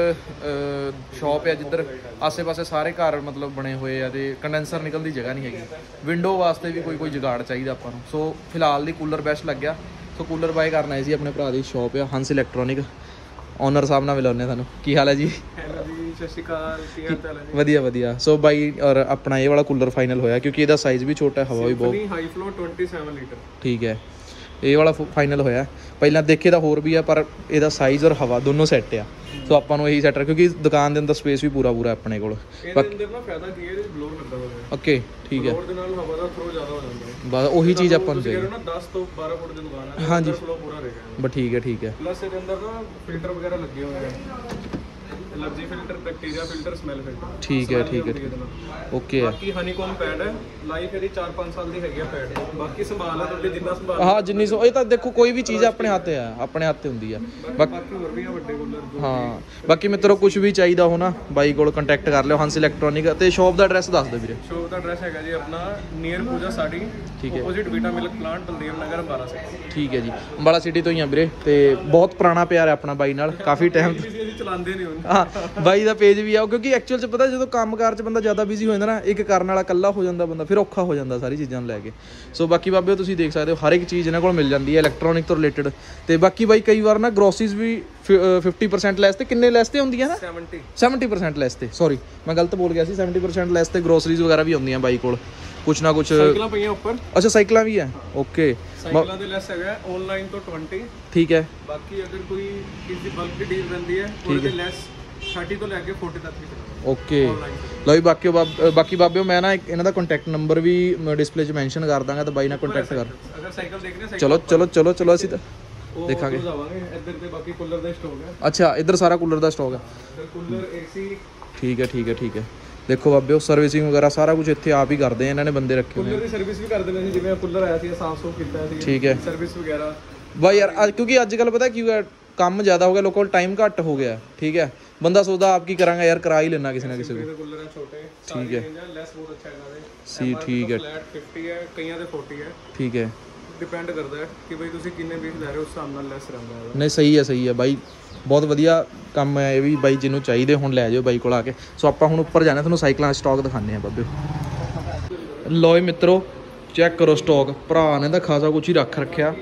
ਸ਼ੌਪ ਆ ਜਿੱਧਰ ਆਸੇ ਪਾਸੇ ਸਾਰੇ ਘਰ ਮਤਲਬ ਬਣੇ ਹੋਏ ਆ, ਤੇ ਕੰਡੈਂਸਰ ਨਿਕਲਣ ਦੀ ਜਗ੍ਹਾ ਨਹੀਂ ਹੈਗੀ। ਵਿੰਡੋ ਵਾਸਤੇ ਵੀ ਕੋਈ ਕੋਈ ਜੁਗਾੜ ਚਾਹੀਦਾ ਆਪਾਂ ਨੂੰ। ਸੋ ਫਿਲਹਾਲ ਦੀ ਕੂਲਰ ਬੈਸਟ ਲੱਗਿਆ। ਸੋ ਕੂਲਰ ਬਾਏ ਕਰਨ ਆਏ ਸੀ, ਆਪਣੇ ਭਰਾ ਦੀ ਸ਼ੌਪ ਆ ਹੰਸ ਇਲੈਕਟ੍ਰੋਨਿਕ। ਓਨਰ ਸਾਹਿਬ ਨਾਲ ਮਿਲਾਉਂਦੇ ਤੁਹਾਨੂੰ। ਕੀ ਹਾਲ ਹੈ ਜੀ? ਸਤਿ ਸ਼੍ਰੀ ਅਕਾਲ, ਕੀ ਹਾਲ ਚਾਲ ਹੈ ਜੀ? ਵਧੀਆ ਵਧੀਆ। ਸੋ ਬਾਈ ਔਰ ਆਪਣਾ ਇਹ ਵਾਲਾ ਕੂਲਰ ਫਾਈਨਲ ਹੋਇਆ, ਕਿਉਂਕਿ ਇਹਦਾ ਸਾਈਜ਼ ਵੀ ਛੋਟਾ, ਹਵਾ ਵੀ ਬਹੁਤ। ਹਾਈ ਫਲੋ ਸੱਤਾਈ ਲੀਟਰ। ਠੀਕ ਹੈ, ਇਹ ਵਾਲਾ ਫਾਈਨਲ ਹੋਇਆ। ਪਹਿਲਾਂ ਦੇਖੇ ਤਾਂ ਹੋਰ ਵੀ ਆ, ਪਰ ਇਹਦਾ ਸਾਈਜ਼ ਔਰ ਹਵਾ ਦੋਨੋਂ ਸੈੱਟ ਆ। ਸੋ ਆਪਾਂ ਨੂੰ ਇਹੀ ਸੈੱਟ ਹੈ, ਕਿਉਂਕਿ ਦੁਕਾਨ ਦੇ ਅੰਦਰ ਸਪੇਸ ਵੀ ਪੂਰਾ ਪੂਰਾ ਆਪਣੇ ਕੋਲ। ਇਹਦੇ ਅੰਦਰ ਨਾ ਫਾਇਦਾ ਕੀ ਹੈ, ਇਹਦੇ ਬਲੋਰ ਲੱਗਾ ਹੋਇਆ ਹੈ। ਓਕੇ ਠੀਕ ਹੈ, ਬਲੋਰ ਦੇ ਨਾਲ ਹਵਾ ਦਾ ਥਰੋ ਜ਼ਿਆਦਾ ਹੋ ਜਾਂਦਾ ਹੈ। ਬਸ ਉਹੀ ਚੀਜ਼ ਆਪਾਂ ਨੂੰ ਚਾਹੀਦੀ ਨਾ ਦਸ ਤੋਂ ਬਾਰਾਂ ਫੁੱਟ ਦੀ ਦੁਕਾਨ ਹੈ। ਹਾਂਜੀ ਫਲੋ ਪੂਰਾ ਰਹੇਗਾ। ਬਸ ਠੀਕ ਹੈ ਠੀਕ ਹੈ। ਪਲੱਸ ਇਹਦੇ ਅੰਦਰ ਨਾ ਫਿਲਟਰ ਵਗੈਰਾ ਲੱਗੇ ਹੋਏ ਆ, allergy filter, bacteria filter, smell filter. ਠੀਕ ਹੈ ਠੀਕ ਹੈ ਓਕੇ ਹੈ। ਬਾਕੀ ਹਨੀਕੋਮ ਪੈਡ ਹੈ, ਲਾਈਫ ਇਹਦੀ ਚਾਰ ਪੰਜ ਸਾਲ ਦੀ ਹੈਗੀ ਆ ਪੈਡ। ਬਾਕੀ ਸੰਭਾਲ ਹੈ ਤੁਹਾਡੀ ਜਿੰਨਾ ਸੰਭਾਲ। ਹਾਂ ਜਿੰਨੀ ਸੋ ਇਹ ਤਾਂ ਦੇਖੋ ਕੋਈ ਵੀ ਚੀਜ਼ ਆਪਣੇ ਹੱਥ ਆ, ਆਪਣੇ ਹੱਥ ਤੇ ਹੁੰਦੀ ਆ। ਬਾਕੀ ਹੋਰ ਵੀ ਆ ਵੱਡੇ ਕੂਲਰ। ਹਾਂ ਬਾਕੀ ਮਿੱਤਰੋ ਕੁਝ ਵੀ ਚਾਹੀਦਾ ਹੋ ਨਾ ਬਾਈ ਕੋਲ ਕੰਟੈਕਟ ਕਰ ਲਿਓ, ਹੰਸ ਇਲੈਕਟ੍ਰੋਨਿਕ। ਤੇ ਸ਼ੌਪ ਦਾ ਐਡਰੈਸ ਦੱਸ ਦਿਓ ਵੀਰੇ। ਸ਼ੌਪ ਦਾ ਐਡਰੈਸ ਹੈਗਾ ਜੀ ਆਪਣਾ ਨੀਅਰ ਪੂਜਾ ਸਾਡੀ, ਠੀਕ ਹੈ, opposite Vita milk plant, Baldev Nagar, Ambala city. ਠੀਕ ਹੈ ਜੀ, ਅੰਬਾਲਾ ਸਿਟੀ ਤੋਂ ਹੀ ਆ ਵੀਰੇ। ਤੇ ਬਹੁਤ ਪੁਰਾਣਾ ਪਿਆਰ ਹੈ ਆਪਣਾ ਬਾਈ ਨਾਲ, ਕਾਫੀ ਟਾਈਮ ਅਸੀਂ ਚਲਾਉਂਦੇ ਨਹੀਂ ਹੁਣ। ਹਾਂ ਬਾਈ ਦਾ ਪੇਜ ਵੀ ਆ, ਕਿਉਂਕਿ ਐਕਚੁਅਲ ਚ ਪਤਾ ਜਦੋਂ ਕੰਮਕਾਰ ਚ ਬੰਦਾ ਜ਼ਿਆਦਾ ਬਿਜ਼ੀ ਹੋ ਜਾਂਦਾ ਨਾ, ਇੱਕ ਕਰਨ ਵਾਲਾ ਇਕੱਲਾ ਹੋ ਜਾਂਦਾ ਬੰਦਾ, ਫਿਰ ਔਖਾ ਹੋ ਜਾਂਦਾ ਸਾਰੀ ਚੀਜ਼ਾਂ ਨੂੰ ਲੈ ਕੇ। ਸੋ ਬਾਕੀ ਬਾਬੇ ਤੁਸੀਂ ਦੇਖ ਸਕਦੇ ਹੋ ਹਰ ਇੱਕ ਚੀਜ਼ ਇਹਨਾਂ ਕੋਲ ਮਿਲ ਜਾਂਦੀ ਹੈ ਇਲੈਕਟ੍ਰੋਨਿਕ ਤੋਂ ਰਿਲੇਟਡ। ਤੇ ਬਾਕੀ ਬਾਈ ਕਈ ਵਾਰ ਨਾ ਗਰੋਸਰੀਜ਼ ਵੀ ਫਿਫਟੀ ਪਰਸੈਂਟ ਲੈਸ ਤੇ ਕਿੰਨੇ ਲੈਸ ਤੇ ਹੁੰਦੀਆਂ ਨਾ, ਸੈਵਨਟੀ ਸੈਵਨਟੀ ਪਰਸੈਂਟ ਲੈਸ ਤੇ। ਸੌਰੀ ਮੈਂ ਗਲਤ ਬੋਲ ਗਿਆ ਸੀ, ਸੈਵਨਟੀ ਪਰਸੈਂਟ ਲੈਸ ਤੇ ਗਰੋਸਰੀਜ਼ ਵਗੈਰਾ ਵੀ ਆਉਂਦੀਆਂ ਬਾਈ ਕੋਲ, ਕੁਛ ਨਾ ਕੁਛ। ਸਾਈਕਲਾਂ ਪਈਆਂ ਉੱਪਰ। ਅੱਛਾ ਸਾਈਕਲਾਂ ਵੀ ਹੈ, ਓਕੇ। ਸਾਈਕਲਾਂ ਦੇ ਲੈਸ ਹੈਗਾ ਆਨਲਾਈਨ ਤੋਂ ਵੀਹ। ਠੀਕ ਹੈ। ਬਾਕੀ ਅਗਰ ਕੋਈ ਕਿਸੇ ਦੀ ਬਲਕ ਦੀ ਡੀਲ ਰਹਿੰਦੀ ਹੈ ਉਹਦੇ ਲੈਸ ਥਰਟੀ ਤੋਂ ਲੈ ਕੇ ਚਾਲੀ ਤੱਕ ਵੀ ਚਲਦਾ। ਓਕੇ ਲਓ ਜੀ। ਬਾਕੀ ਬਾਕੀ ਬਾਬਿਓ ਮੈਂ ਨਾ ਇਹਨਾਂ ਦਾ ਕੰਟੈਕਟ ਨੰਬਰ ਵੀ ਡਿਸਪਲੇ 'ਚ ਮੈਂਸ਼ਨ ਕਰ ਦਾਂਗਾ, ਤਾਂ ਬਾਈ ਨਾਲ ਕੰਟੈਕਟ ਕਰ। ਅਗਰ ਸਾਈਕਲ ਦੇਖਣੇ ਚਲੋ ਚਲੋ ਚਲੋ ਚਲੋ ਅਸੀਂ ਤਾਂ ਦੇਖਾਂਗੇ। ਇੱਧਰ ਤੇ ਬਾਕੀ ਕੂਲਰ ਦਾ ਸਟਾਕ ਹੈ। ਅੱਛਾ ਇੱਧਰ ਸਾਰਾ ਕੂਲਰ ਦਾ ਸਟਾਕ ਹੈ। Cooler AC. ਠੀਕ ਹੈ ਠੀਕ ਹੈ ਠੀਕ ਹੈ। ਦੇਖੋ ਬਾਬਿਓ ਸਰਵਿਸਿੰਗ ਵਗੈਰਾ ਸਾਰਾ ਕੁਝ ਇੱਥੇ ਆਪ ਹੀ ਕਰਦੇ ਆ, ਇਹਨਾਂ ਨੇ ਬੰਦੇ ਰੱਖੇ ਹੋਏ। ਕੂਲਰ ਦੀ ਸਰਵਿਸ ਵੀ ਕਰ ਦਿੰਦੇ ਨੇ, ਜਿਵੇਂ ਕੂਲਰ ਆਇਆ ਸੀ ਸਾਫ਼ ਸੂਫ ਕੀਤਾ ਸੀ। ਠੀਕ ਹੈ। ਸਰਵਿਸ ਵਗੈਰਾ ਬਾਈ ਯਾਰ ਅੱਜ ਕਿਉਂਕਿ ਅੱਜ ਕੱਲ ਪਤਾ ਕੀ ਹੋਇਆ, ਕੰਮ ਜ਼ਿਆਦਾ ਹੋ ਗਿਆ, ਲੋਕਾਂ ਕੋਲ ਟਾਈਮ ਘੱਟ ਹੋ ਗਿਆ। ਠੀਕ ਹੈ, ਬੰਦਾ ਸੋਚਦਾ ਆਪ ਕੀ ਕਰਾਂਗਾ ਯਾਰ, ਕਰਾ ਹੀ ਲੈਣਾ ਕਿਸੇ ਨਾ ਕਿਸੇ ਕੋਲ। ਕੂਲਰ ਹੈ ਛੋਟੇ। ਠੀਕ ਹੈ। ਲੈਸ ਬਹੁਤ ਅੱਛਾ ਹੈ ਸੀ ਠੀਕ ਹੈ। ਫਲੈਟ ਪਚਾਸ ਹੈ, ਕਈਆਂ ਦੇ ਚਾਲੀ ਹੈ। ਠੀਕ ਹੈ, ਡਿਪੈਂਡ ਕਰਦਾ ਹੈ ਕਿ ਬਈ ਤੁਸੀਂ ਕਿੰਨੇ ਪੀਸ ਲੈ ਰਹੇ ਹੋ, ਉਸ ਹਿਸਾਬ ਨਾਲ ਲੈਸ ਰਹਿੰਦਾ ਹੈ। ਨਹੀਂ ਸਹੀ ਹੈ ਸਹੀ ਹੈ ਬਾਈ, ਬਹੁਤ ਵਧੀਆ ਕੰਮ ਹੈ ਇਹ ਵੀ ਬਾਈ। ਜਿਹਨੂੰ ਚਾਹੀਦੇ ਹੁਣ ਲੈ ਜਾਓ ਬਾਈ ਕੋਲ ਆ ਕੇ। ਸੋ ਆਪਾਂ ਹੁਣ ਉੱਪਰ ਜਾਣਾ, ਤੁਹਾਨੂੰ ਸਾਈਕਲਾਂ ਦਾ ਸਟਾਕ ਦਿਖਾਉਂਦੇ ਆ ਬਾਬੇ। ਲਓ ਮਿੱਤਰੋ ਚੈੱਕ ਕਰੋ ਸਟਾਕ, ਭਰਾ ਨੇ ਤਾਂ ਖਾਸਾ ਕੁਛ ਹੀ ਰੱਖ ਰੱਖਿਆ।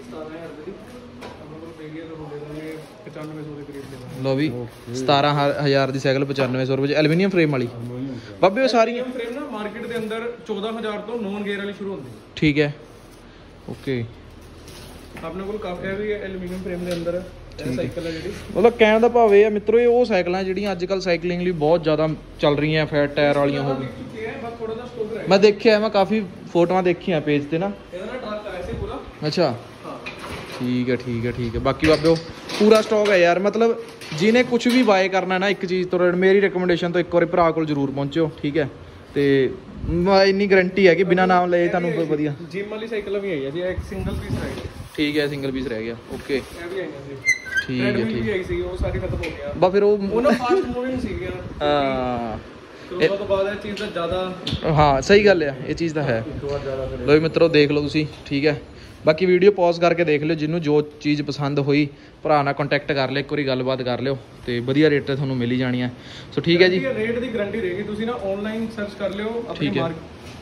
ਲਓ ਵੀ ਸਤਾਰਾਂ ਹਜ਼ਾਰ ਦੀ ਸਾਈਕਲ ਪਚਾਨਵੇਂ ਸੌ ਰੁਪਏ ਚ, ਐਲੂਮੀਨੀਅਮ ਫਰੇਮ ਵਾਲੀ ਬਾਬੇ। ਉਹ ਸਾਰੀਆਂ ਫਰੇਮ ਨਾ ਮਾਰਕੀਟ ਦੇ ਅੰਦਰ ਚੌਦਾਂ ਹਜ਼ਾਰ ਤੋਂ ਨੌਨ ਗੇਅਰ ਵਾਲੀ ਸ਼ੁਰੂ ਹੁੰਦੀ। ਠੀਕ ਹੈ ਓਕੇ। ਆਪਣੇ ਕੋਲ ਕਾਫੀ ਹੈ ਵੀ ਐਲੂਮੀਨੀਅਮ ਫਰੇਮ ਦੇ ਅੰਦਰ ਇਹ ਸਾਈਕਲ ਹੈ ਜਿਹੜੀ। ਮਤਲਬ ਕਹਿਣ ਦਾ ਭਾਵ ਇਹ ਆ ਮਿੱਤਰੋ, ਇਹ ਉਹ ਸਾਈਕਲਾਂ ਜਿਹੜੀਆਂ ਅੱਜ ਕੱਲ੍ਹ ਸਾਈਕਲਿੰਗ ਲਈ ਬਹੁਤ ਜ਼ਿਆਦਾ ਚੱਲ ਰਹੀਆਂ, ਫੈਟ ਟਾਇਰ ਵਾਲੀਆਂ ਹੋ ਗਈਆਂ। ਮੈਂ ਦੇਖਿਆ, ਮੈਂ ਕਾਫੀ ਫੋਟੋਆਂ ਦੇਖੀਆਂ ਪੇਜ ਤੇ ਨਾ। ਇਹਦਾ ਨਾ ਟਰੱਕ ਆਇਆ ਸੀ ਪੂਰਾ। ਅੱਛਾ ਠੀਕ ਹੈ ਠੀਕ ਹੈ ਠੀਕ ਹੈ। ਬਾਕੀ ਬਾਬਿਓ ਪੂਰਾ ਸਟਾਕ ਹੈ ਯਾਰ, ਮਤਲਬ ਜਿਹਨੇ ਕੁਝ ਵੀ ਬਾਏ ਕਰਨਾ ਨਾ ਇੱਕ ਚੀਜ਼ ਤੋਂ, ਮੇਰੀ ਰਿਕਮੈਂਡੇਸ਼ਨ ਤੋਂ ਇੱਕ ਵਾਰੀ ਭਰਾ ਕੋਲ ਜ਼ਰੂਰ ਪਹੁੰਚਿਓ। ਠੀਕ ਹੈ, ਤੇ ਇੰਨੀ ਗਰੰਟੀ ਹੈ ਕਿ ਬਿਨਾਂ ਨਾਮ ਲਏ ਤੁਹਾਨੂੰ ਵਧੀਆ। ਜਿਮ ਵਾਲੀ ਸਾਈਕਲ ਵੀ ਆਈ ਹੈ ਜੀ, ਇੱਕ ਸਿੰਗਲ ਪੀਸ ਰਹਿ ਗਿਆ। ਠੀਕ ਹੈ, ਸਿੰਗਲ ਪੀਸ ਰਹਿ ਗਿਆ। ਓਕੇ ਇਹ ਵੀ ਆਈਆਂ ਸੀ। ਠੀਕ ਹੈ ਠੀਕ ਵੀ ਆਈ ਸੀ, ਉਹ ਸਾਰੀ ਖਤਮ ਹੋ ਗਿਆ। ਬਾ ਫਿਰ ਉਹ ਉਹਨਾਂ ਫਾਸਟ ਮੂਵਿੰਗ ਸੀਗੀਆਂ। ਹਾਂ ਉਸ ਤੋਂ ਬਾਅਦ ਇਹ ਚੀਜ਼ ਦਾ ਜ਼ਿਆਦਾ। ਹਾਂ ਸਹੀ ਗੱਲ ਆ, ਇਹ ਚੀਜ਼ ਤਾਂ ਹੈ। ਲਓ ਮਿੱਤਰੋ ਦੇਖ ਲਓ ਤੁਸੀਂ। ਠੀਕ ਹੈ, ਬਾਕੀ ਵੀਡੀਓ ਪੌਜ਼ ਕਰਕੇ ਦੇਖ ਲਿਓ, ਜਿਹਨੂੰ ਜੋ ਚੀਜ਼ ਪਸੰਦ ਹੋਈ ਭਰਾ ਨਾਲ ਕੰਟੈਕਟ ਕਰ ਲਿਓ, ਇੱਕ ਵਾਰੀ ਗੱਲਬਾਤ ਕਰ ਲਿਓ, ਤੇ ਵਧੀਆ ਰੇਟ ਤੇ ਤੁਹਾਨੂੰ ਮਿਲ ਹੀ ਜਾਣੀ ਹੈ। ਸੋ ਠੀਕ ਹੈ ਜੀ, ਰੇਟ ਦੀ ਗਾਰੰਟੀ ਰਹੇਗੀ। ਤੁਸੀਂ ਨਾ ਆਨਲਾਈਨ ਸਰਚ ਕਰ ਲਿਓ, ਆਪਣੀ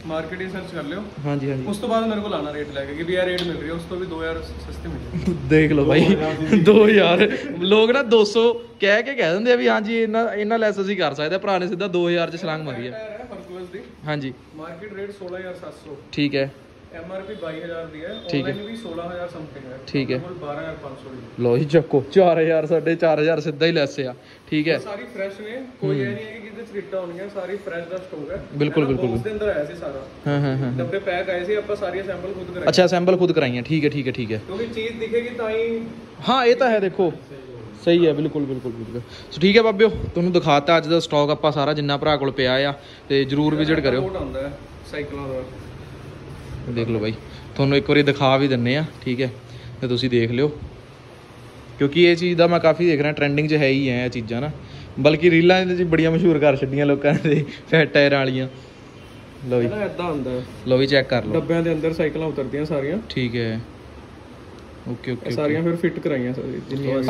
ਮਾਰਕੀਟ ਹੀ ਸਰਚ ਕਰ ਲਿਓ। ਹਾਂਜੀ ਹਾਂਜੀ ਉਸ ਤੋਂ ਬਾਅਦ ਮੇਰੇ ਕੋਲ ਆਣਾ ਰੇਟ ਲੈ ਕੇ ਕਿ ਵੀ ਇਹ ਰੇਟ ਮਿਲ ਰਹੀ ਹੈ, ਉਸ ਤੋਂ ਵੀ ਦੋ ਹਜ਼ਾਰ ਸਸਤੇ ਮਿਲ ਦੇਖ ਲਓ ਬਾਈ ਦੋ ਹਜ਼ਾਰ ਲੋਕ ਨਾ ਦੋ ਸੌ ਕਹਿ ਕੇ ਕਹਿ ਦਿੰਦੇ ਆ ਵੀ ਹਾਂਜੀ ਇਹਨਾਂ ਇਹਨਾਂ ਲੈਸ ਅਸੀਂ ਕਰ ਸਕਦੇ ਆ। ਭਰਾ ਨੇ ਸਿੱਧਾ ਦੋ ਹਜ਼ਾਰ ਚ ਛਲਾਂਗ ਮਾਰੀ ਆ। ਹਰਕੁਲਸ ਦੀ ਹਾਂਜੀ ਮਾਰਕੀਟ ਰੇਟ ਸੋਲਾਂ ਹਜ਼ਾਰ ਸੱਤ ਸੌ, ਠੀਕ ਹੈ। ਐਮਆਰਪੀ ਬਾਈ ਹਜ਼ਾਰ ਦੀ ਹੈ, ਠੀਕ ਹੈ। ਆਨਲਾਈਨ ਵੀ ਸੋਲਾਂ ਹਜ਼ਾਰ ਸਮਥਿੰਗ ਹੈ, ਠੀਕ ਹੈ। ਬਾਰਾਂ ਹਜ਼ਾਰ ਪੰਜ ਸੌ ਦੀ। ਲੋ ਜੀ ਚੱਕੋ ਚਾਰ ਹਜ਼ਾਰ ਸਾਡੇ ਚਾਰ ਹਜ਼ਾਰ ਸਿੱਧਾ ਹੀ ਲੈਸ ਆ। ਠੀਕ ਹੈ, ਸਾਰੀ ਫਰੈਸ਼ ਨੇ, ਕੋਈ ਇਹ ਨਹੀਂ ਹੈ ਕਿ ਕਿਤੇ ਚ ਰਿਟਾ ਹੋਣਗੀਆਂ, ਸਾਰੀ ਫਰੈਸ਼ ਦਾ ਸਟਾਕ ਹੈ। ਬਿਲਕੁਲ ਬਿਲਕੁਲ ਉਸ ਦੇ ਅੰਦਰ ਆਇਆ ਸੀ ਸਾਰਾ। ਹਾਂ ਹਾਂ ਹਾਂ ਡੱਬੇ ਪੈਕ ਆਏ ਸੀ, ਆਪਾਂ ਸਾਰੀਆਂ ਸੈਂਪਲ ਖੁਦ ਕਰਾਏ। ਅੱਛਾ ਸੈਂਪਲ ਖੁਦ ਕਰਾਈਆਂ। ਠੀਕ ਹੈ ਠੀਕ ਹੈ ਠੀਕ ਹੈ। ਕਿਉਂਕਿ ਚੀਜ਼ ਦਿਖੇਗੀ ਤਾਂ ਹੀ। ਹਾਂ ਇਹ ਤਾਂ ਹੈ, ਦੇਖੋ ਸਹੀ ਹੈ, ਬਿਲਕੁਲ ਬਿਲਕੁਲ ਬਿਲਕੁਲ। ਸੋ ਠੀਕ ਹੈ ਬਾਬਿਓ, ਤੁਹਾਨੂੰ ਦਿਖਾਤਾ ਅੱਜ ਦਾ ਸਟਾਕ ਆਪਾਂ ਸਾਰਾ ਜਿੰਨਾ ਭਰਾ ਕੋਲ ਪਿਆ ਆ, ਤੇ ਜਰੂਰ ਵਿਜ਼ਿਟ ਕਰਿਓ। ਹੁੰਦਾ ਹੈ ਸਾਈਕਲਾਂ ਦਾ, ਦੇਖ ਲਓ ਬਾਈ, ਤੁਹਾਨੂੰ ਇੱਕ ਵਾਰੀ ਦਿਖਾ ਵੀ ਦਿੰਨੇ ਆ। ਠੀਕ ਹੈ, ਤੇ ਤੁਸੀਂ ਦੇਖ ਲਿਓ, ਕਿਉਂਕਿ ਇਹ ਚੀਜ਼ ਦਾ ਮੈਂ ਕਾਫੀ ਦੇਖ ਰਿਹਾ ਟ੍ਰੈਂਡਿੰਗ 'ਚ ਹੈ ਹੀ ਹੈ ਇਹ ਚੀਜ਼ਾਂ ਨਾ, ਬਲਕਿ ਰੀਲਾਂ ਇਹਦੇ 'ਚ ਬੜੀਆਂ ਮਸ਼ਹੂਰ ਕਰ ਛੱਡੀਆਂ ਲੋਕਾਂ ਨੇ ਫੈਟ ਟਾਇਰਾਂ ਵਾਲੀਆਂ। ਲਓ ਜੀ ਇਦਾਂ ਹੁੰਦਾ, ਲਓ ਵੀ ਚੈੱਕ ਕਰ ਲਓ। ਡੱਬਿਆਂ ਦੇ ਅੰਦਰ ਸਾਈਕਲਾਂ ਉਤਰਦੀਆਂ ਸਾਰੀਆਂ। ਠੀਕ ਹੈ, ਓਕੇ ਓਕੇ। ਸਾਰੀਆਂ ਫਿਰ ਫਿੱਟ ਕਰਾਈਆਂ ਸਾਰੀਆਂ,